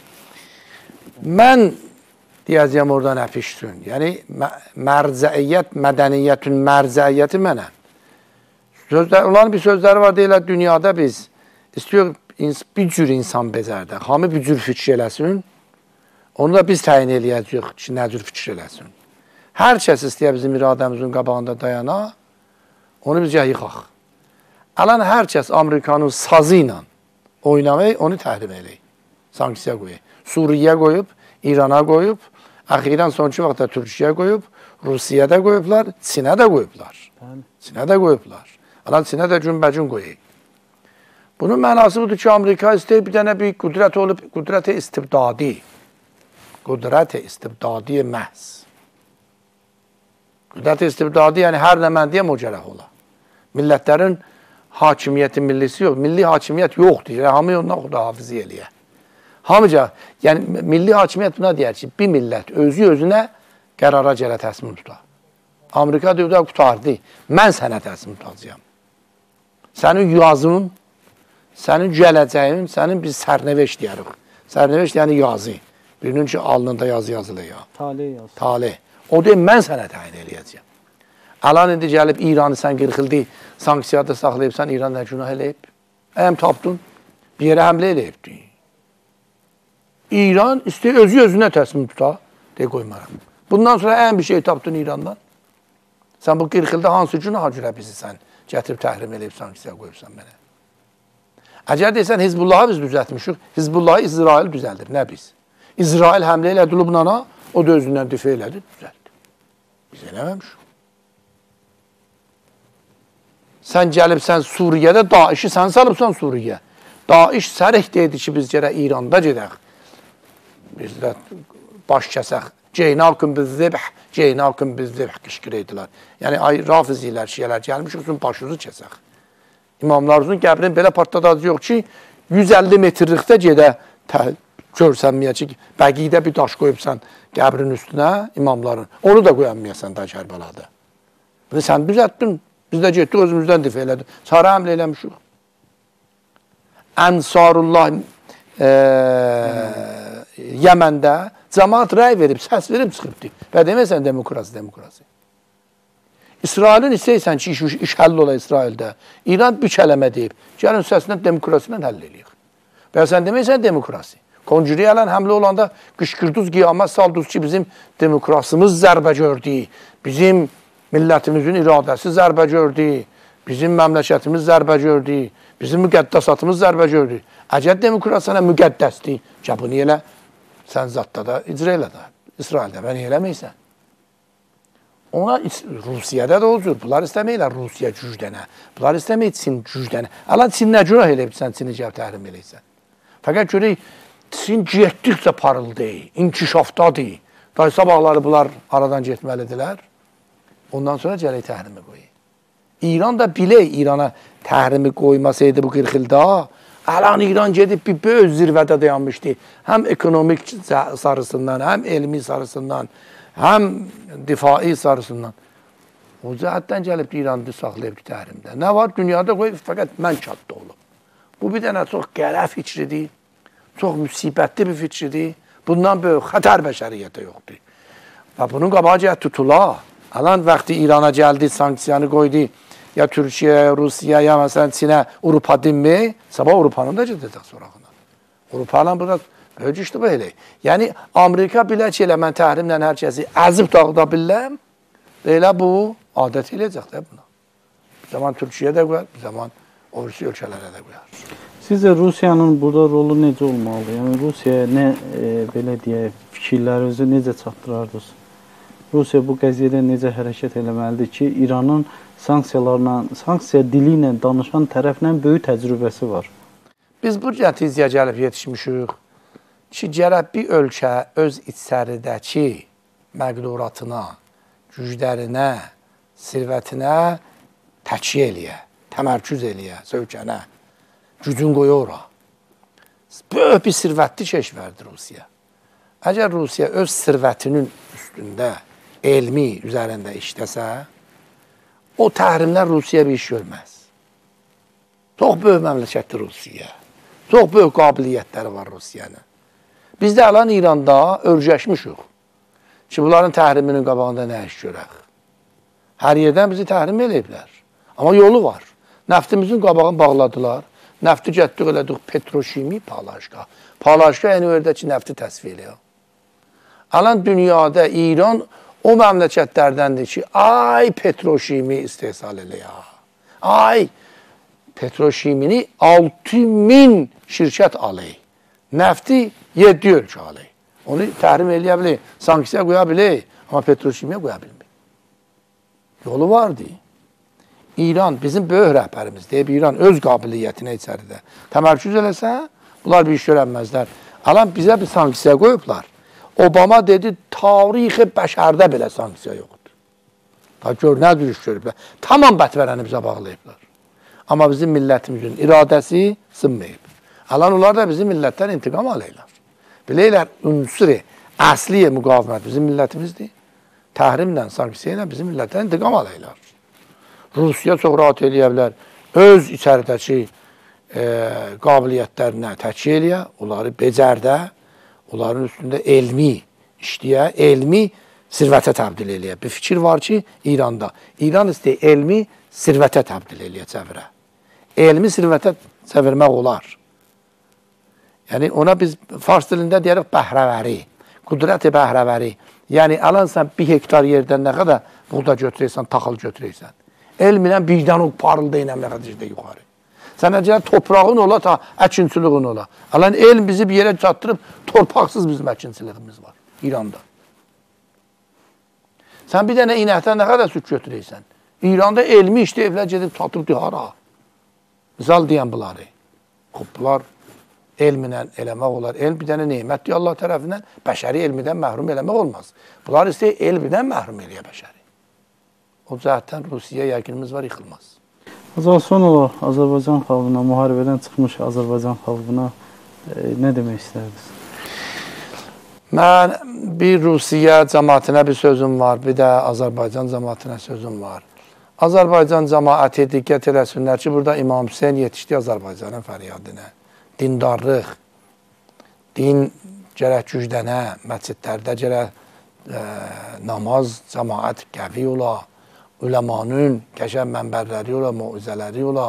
Mən deyəcəyəm oradan əpişsin. Yəni, mərzəiyyət, mədəniyyətin mərzəiyyəti mənəm. Onların bir sözləri var, deyirlər, dünyada biz istiyor bir cür insan bezərdə. Hamı bir cür fikir eləsin. Onu da biz təyin eləyəcəyik ki, nə cür fikir eləsin. Hər kəs istəyər bizim iradəmizin qabağında dayana, onu bizcə yıxaq. Alan hər kəs Amerikanın sazı ilə oynamayı, onu təhrim eləyik. Sanksiya qoyub. Suriyə qoyub, İrana qoyub, əxirən sonki vaxtda Türkiyə qoyub, Rusiyada qoyublar, Çinə də qoyublar. Çinə də qoyublar. Alan Çinə də günbəcün qoyub. Bunun mənası budur ki, Amerika istəyir bir dənə bir qüdrət olub, qüdrət-i istibdadi. Qüdrət-i istibdadi məhz. Qüdrət-i istibdadi, yəni hər nə mən deyəm o gərək ola. Millətlərin hakimiyyəti millisi yox, milli hakimiyyət yoxdur. Hamı ondan xuda hafizi eləyə. Hamıca, yəni milli hakimiyyət buna deyər ki, bir millət özü-özünə qərara gələ təsmin tutar. Amerika deyir, qutardı, mən sənə təsmin tutacağım. Sənin yazın, sənin gələcəyin, sənin biz sərnəveş deyirik. Sərnəveş yəni yazı. Birinin ki, alnında yazı yazılır ya. Talih yazı. Talih. O deyir, mən sənə təyin eləyəcəyim. Alan indi gəlib İranı sən qırxıldı, sanksiyada saxlayıbsan, İran nə günah eləyib? Əm tapdın, bir yerə həmlə eləyibdi. İran istəyir, özü-özünə təsmin tuta, deyə qoymaram. Bundan sonra ən bir şey tapdın İrandan. Sən bu qırxılda hansı günaha görə bizi sən gətirib təhrim eləyib, sanksiya qoyubsan mənə. Əgər deysən, Hizbullahı biz düzəltmişik, Hizbullahı İsrail düzəldir, nə biz? İsrail həmlə elədi Lübnana, o da özündən difa elədi, düzəltdi. Biz eləməmişik. Sən gəlibsən Suriyədə, Daişi sən salıbsan Suriyə. Daiş sərih deyildi ki, biz gərək İranda gedək. Biz də baş kəsək. Ceynakın biz zibh, ceynakın biz zibh qışqır edilər. Yəni, rafizilər, şiyələr gəlmişik, üçün başınızı kəsək. İmamlarımızın qəbrini belə partladacı yox ki, 150 metrlikdə gedə görsənməyə ki, bəqidə bir daş qoyubsan qəbrin üstünə imamların. Onu da qoyanmayasan da Kərbəlada. Bunu sən düzəltdin. Biz də getdik, özümüzdən difa elədik. Sonra həmlə eləmişik. Ənsarullah Yəməndə cəmaat rəy verib, səs verib çıxıbdı. Və deməsən demokrasi, demokrasi. İsrailin istəyirsən ki, iş həll ola İsraildə. İran bir kələmə deyib. Gəlin səsindən demokrasindən həll eləyik. Və sən deməsən demokrasi. Konjuriyalan həmlə olanda qışqırdız, qiyamət saldız ki, bizim demokrasımız zərbə gördü. Bizim millətimizin iradəsi zərbə gördü. Bizim məmləkətimiz zərbə gördü. Bizim müqəddəsatımız zərbə gördü. Əgər demokrasiyana müqəddəsdir, ki, bunu elə, sən zatda da icra elə də. İsraildə bəni eləməysən. Ona Rusiyada da o cür. Bunlar istəməklər Rusiya gücdənə. Bunlar istəmək Çin gücdənə. Alan Çin nə cürah eləyib sən Çini gəlb təhrim eləysən. Fəqət görək, Çin getdikcə parıldı, inkişafdadır. Day sabahları bunlar aradan getməlidirlər. Ondan sonra gələk təhrimi qoyur. İran da bilək İrana təhrimi qoymasaydı bu 40 ildə, alan İran gedib bir böyük zirvədə dayanmışdı. Həm ekonomik sarısından, həm elmi sarısından, həm difai sarısından. O cəhətdən gəlib İran'ı saxlayıb təhrimdə. Nə var? Dünyada qoyub, fəqət mən çatda olub. Bu bir dənə çox qərəf fikridir, çox müsibətli bir fikridir. Bundan böyük xətər bəşəriyyətə yoxdur. Və bunun qabağı tutula. Alan vaxtı İrana gəldi, sanksiyanı qoydu. Ya Türkiyə, Rusiya, ya məsələn Çinə, Avropa dinmi? Sabah Avropanın da gedəcək sorağına. Avropanın burada böyük işdir bu elə. Yəni, Amerika bilə ki, elə mən təhrimlə hər kəsi əzib dağıda biləm. Elə bu adət eləyəcək də buna. Bir zaman Türkiyə də qoyar, bir zaman Avrupa ölkələrə də qoyar. Sizcə Rusiyanın burada rolu necə olmalıdır? Yəni, Rusiyaya nə, belə deyək, fikirlərinizi necə çatdırardınız? Rusiya bu qəziyyədə necə hərəkət eləməlidir ki, İranın sanksiya dili ilə danışan tərəflə böyük təcrübəsi var. Biz bu nəticəyə gəlib yetişmişik ki, gərək bir ölkə öz içəridəki məqduratına, güclərinə, sirvətinə təkyə eləyə, təmərküz eləyə, söykənə, gücün qoyu ora. Böyük bir sirvətli keşvərdir Rusiya. Əgər Rusiya öz sirvətinin üstündə, elmi üzərində işləsə, o təhrimlər Rusiya bir iş görməz. Çox böyük məmləkətdir Rusiya. Çox böyük qabiliyyətləri var Rusiyanın. Biz də alan İranda örgəşmişik ki, bunların təhriminin qabağında nə iş görək. Hər yerdən bizi təhrim eləyiblər. Amma yolu var. Nəftimizin qabağını bağladılar. Nəfti gətdik elədik petroşimi palaşqa. Palaşqa yəni ördəki nəfti təsvir eləyir. Alan dünyada İran o məmləkətlərdəndir ki, ay petroşimi istehsal eləyir. Ay petroşimini 6000 şirkət alır. Nəfti 7 ölkə alır. Onu təhrim eləyə bilir, sanksiya qoya bilir, amma petroşimiyə qoya bilmir. Yolu vardı. İran bizim böyük rəhbərimiz deyib, İran öz qabiliyyətinə içəridə təmərküz eləsə, bunlar bir iş görənməzlər. Alan bizə bir sanksiya qoyublar. Obama dedi, tarixi bəşərdə belə sanksiya yoxdur. Ta gör, nə cür iş görüblər. Tamam bətvərəni bizə bağlayıblar. Amma bizim millətimizin iradəsi sınmayıb. Alan onlar da bizim millətdən intiqam alırlar. Biləylər, ünsuri, əsliyə müqavimət bizim millətimizdir. Təhrimlə, sanksiya ilə bizim millətdən intiqam alırlar. Rusiya çox rahat eləyə bilər. Öz içəridəki qabiliyyətlərinə təkyə eləyə, onları becərdə, onların üstündə elmi işləyə, elmi sirvətə təbdil eləyə. Bir fikir var ki, İranda. İran istəyir elmi sirvətə təbdil eləyə çəvirə. Elmi sirvətə çevirmək olar. Yəni, ona biz fars dilində deyərik bəhrəvəri, qudrət-i bəhrəvəri. Yəni, alansan 1 hektar yerdən nə qədər buğda götürəysən, taxıl götürəysən. Elminə birdən o parılda inəm nə qədər yuxarı. Sənə gələn toprağın ola, ta əkinçiliğin ola. Alan elm bizi bir yerə çatdırıb, torpaqsız bizim əkinçiliğimiz var İranda. Sən bir dənə inəkdən nə qədər süt götürəysən. İranda elmi işdə evlər gedib çatıb dihara. Misal deyən bunları. Bunlar elminə eləmək olar. Elm bir dənə neymətdir Allah tərəfindən. Bəşəri elmidən məhrum eləmək olmaz. Bunlar istəyir elmidən məhrum eləyə bəşəri. O cəhətdən Rusiya yəqinimiz var, yıxılmaz. Son olaraq Azərbaycan xalqına, müharibədən çıxmış Azərbaycan xalqına nə demək istərdiniz? Mən bir Rusiya cəmaətinə bir sözüm var, bir də Azərbaycan cəmaətinə sözüm var. Azərbaycan cəmaəti diqqət eləsinlər ki, burada İmam Hüseyin yetişdi Azərbaycanın fəryadına. Dindarlıq, din gərək güclənə, məscidlərdə gərək namaz, cəmaət qəvi ola, uləmanın qəşəng mənbərləri ola, muizələri ola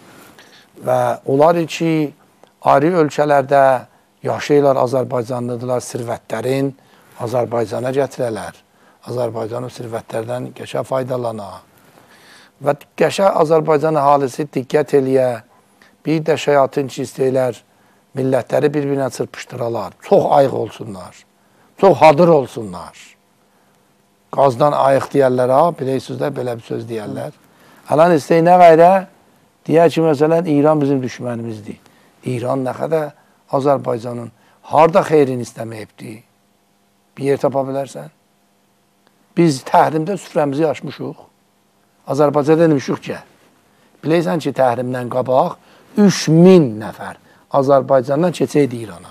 və onlar ki, ayrı ölkələrdə yaşayırlar, Azərbaycanlıdırlar, sirvətlərin Azərbaycana gətirələr. Azərbaycanın sirvətlərdən qəşəng faydalana və qəşəng Azərbaycan əhalisi diqqət eləyə, bir də şəyatın ki, istəyirlər, millətləri bir-birinə çırpışdıralar, çox ayıq olsunlar, çox hadır olsunlar. Qazdan ayıq deyərlər, bilirsiniz də, belə bir söz deyərlər. Alan istəyi nə qayrə? Deyər ki, məsələn, İran bizim düşmənimizdir. İran nə qədər Azərbaycanın harada xeyrini istəməyibdir? Bir yer tapa bilərsən? Biz təhrimdə süfrəmizi açmışıq. Azərbaycanda demişik ki, bilirsən ki, təhrimdən qabaq 3000 nəfər Azərbaycandan keçəydi İrana.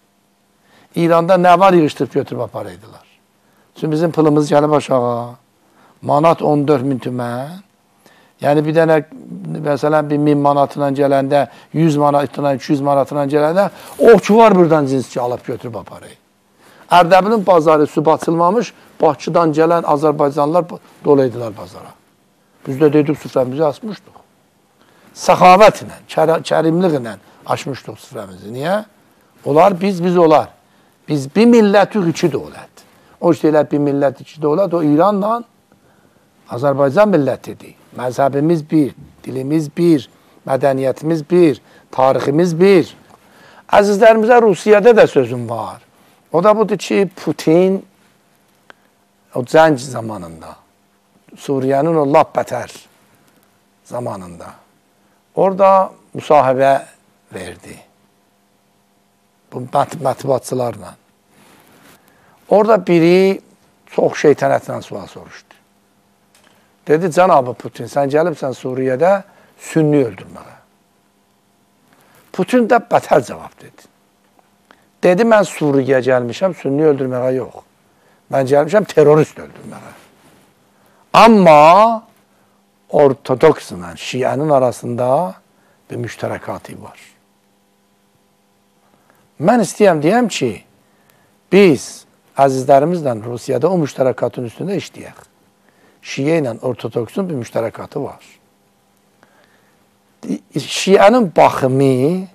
İranda nə var yığışdırıb götürüb aparaydılar. Çünki bizim pılımız gəlib aşağı, manat 14.000 tümən. Yəni bir dənə, məsələn, 1000 manatla gələndə, 100 manatla, 200 manatla gələndə, o ki var buradan cinsçi alıb götürüb aparaydı. Ərdəbilin bazarı süb açılmamış, Bakıdan gələn Azərbaycanlılar dolaydılar bazara. Biz də dedik, süfrəmizi açmışdıq. Səxavətlə, kərimliqlə açmışdıq süfrəmizi. Niyə? Onlar biz olar. Biz bir millətik, iki dövlət. O şeylər bir millət, iki dövlət, o İranla Azərbaycan millətidir. Məzhəbimiz bir, dilimiz bir, mədəniyyətimiz bir, tariximiz bir. Əzizlərimizə Rusiyada da sözüm var. O da budur ki, Putin o cəng zamanında, Suriye'nin o lap bətər zamanında, orada müsahibə verdi. Bu mətbuatçılarla. Orada biri çox şeytanətlə sual soruşdu. Dedi, Cənab-ı Putin, sən gəlibsən Suriyədə sünni öldürməyə. Putin də bətər cavab dedi. Dedi, mən Suriyəyə gəlmişəm, sünni öldürməyə yox. Mən gəlmişəm terörist öldürməyə. Amma ortodoksla şiənin arasında bir müştərəkatı var. Mən istəyəm deyəm ki, biz əzizlərimizlə Rusiyada o müştərəkatın üstündə işləyək. Şiə ilə ortodoksun bir müştərəkatı var. Şiənin baxımı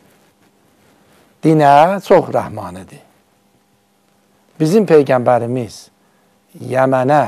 dinə çox rəhmanidir. Bizim Peyğəmbərimiz Yəmənə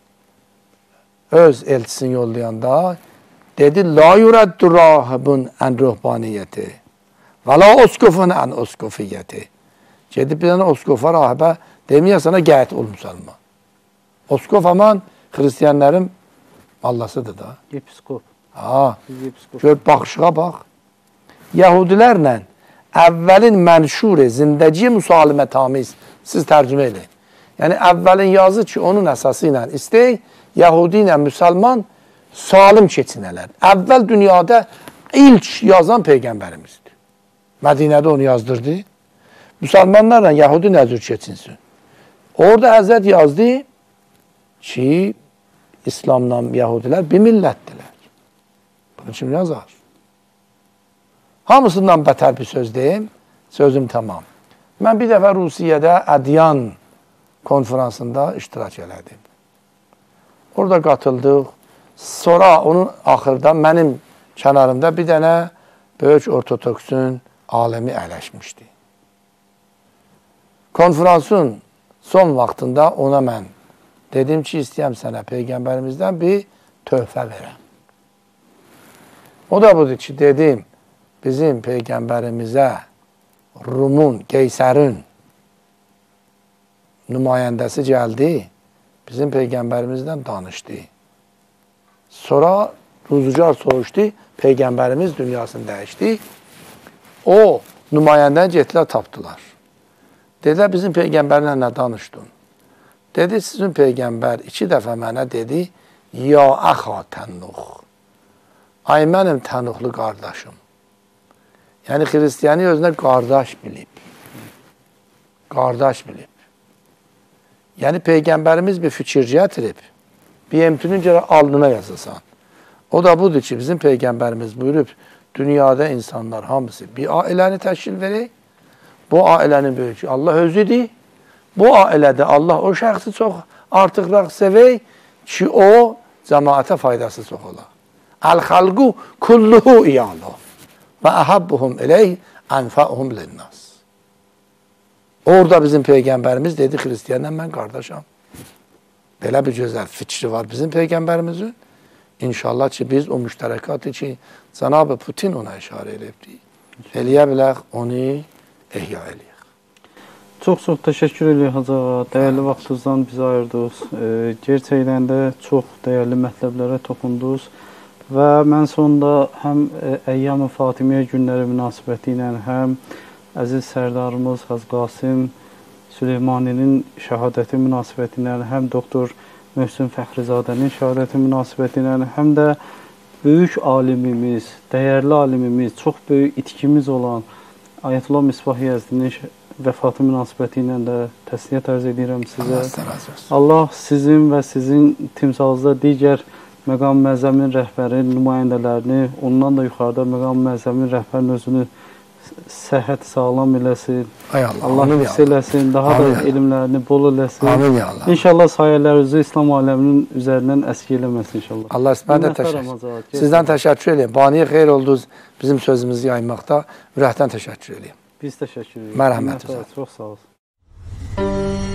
öz elçisini yollayanda dedi, la yuraddu rahibun ən ruhbaniyyəti və la oskofun ən oskofiyyəti. Gedib bir dənə oskofa rahibə deməyəsənə qəyət ol müsəlman. Oskof aman xristiyanların Allahsıdır da. Episkop. Ha, gör, baxışığa bax. Yahudilərlə əvvəlin mənşuri zindəci müsalimətamiz siz tərcümə edin. Yəni, əvvəlin yazı ki, onun əsası ilə istək, Yahudi ilə müsəlman salim keçinələr. Əvvəl dünyada ilk yazan Peyğəmbərimizdir. Mədinədə onu yazdırdı. Müsəlmanlarla Yahudi nəzür keçinsin. Orada Həzrət yazdı ki, İslamla Yahudilər bir millətdirlər. Bunun için yazar. Hamısından bətər bir söz deyim, sözüm tamam. Mən bir dəfə Rusiyədə Ədyan konferansında iştirak elədim. Orada qatıldıq. Sonra onun axırda mənim kənarımda bir dənə böyük ortodoksun aləmi əyləşmişdi. Konferansın son vaxtında ona mən dedim ki, istəyəm sənə Peyğəmbərimizdən bir töhfə verəm. O da budur ki, dedim, bizim Peyğəmbərimizə Rumun, Qeysərin nümayəndəsi gəldi, bizim Peyğəmbərimizdən danışdı. Sonra Ruzucar soruşdu, Peyğəmbərimiz dünyasını dəyişdi. O, nümayəndən getdilər, tapdılar. Dedilər, bizim Peyğəmbərlə nə danışdın? Dedi, sizin Peyğəmbər 2 dəfə mənə dedi, ya əxa tənnuq. Ay, mənim tənuqlu qardaşım. Yəni, xristiyanı özünə qardaş bilib. Qardaş bilib. Yəni, Peyğəmbərimiz bir fikir gətirib, bir emtinin görə alnına yazılsan. O da budur ki, bizim Peyğəmbərimiz buyurub, dünyada insanlar hamısı bir ailəni təşkil verir. Bu ailənin böyükü Allah özüdür. Bu ailədə Allah o şəxsi çox artıqlar sevək ki, o cəmaətə faydası çox olar. Əl-xalqu kulluhu iyalu və əhabbuhum eləyh ənfəuhum linnas. Orada bizim Peyğəmbərimiz dedi, xristiyanla mən qardaşam. Belə bir gözəl fikri var bizim Peyğəmbərimizin. İnşallah ki, biz o müştərəkatı ki, Cənab-ı Putin ona işarə edibdir. Eləyə bilək, onu ehya eləyək. Çox-çox təşəkkür edirik Hacı ağa. Dəyərli vaxtınızdan bizi ayırdınız. Gerçəkdən də çox dəyərli mətləblərə toxundunuz. Və mən sonunda həm Əyyam-ı Fatimiyyə günləri münasibəti ilə, həm əziz sərdarımız Hacı Qasım Süleymaninin şəhadəti münasibəti ilə, həm doktor Möhsün Fəxrizadənin şəhadəti münasibəti ilə, həm də böyük alimimiz, dəyərli alimimiz, çox böyük itkimiz olan Ayətullah Misbah Yəzdinin vəfatı münasibəti ilə də təsliyyət ərz edirəm sizə. Allah sizin və sizin timsalınızda digər məqam məzəmin rəhbəri nümayəndələrini, ondan da yuxarıda məqam məzəmin rəhbərin özünü səhət sağlam eləsin. Allah hifz eləsin, daha da elmlərini bol eləsin. İnşallah sayələrinizi İslam aləminin üzərindən əski eləməsin inşallah. Allah sizdən təşəkkür edeyim. Baniyə xeyr oldunuz bizim sözümüzü yaymaqda. Ürəkdən təşəkkür edeyim. Biz təşəkkür edirik. Mərhəmət. Çox sağ olun.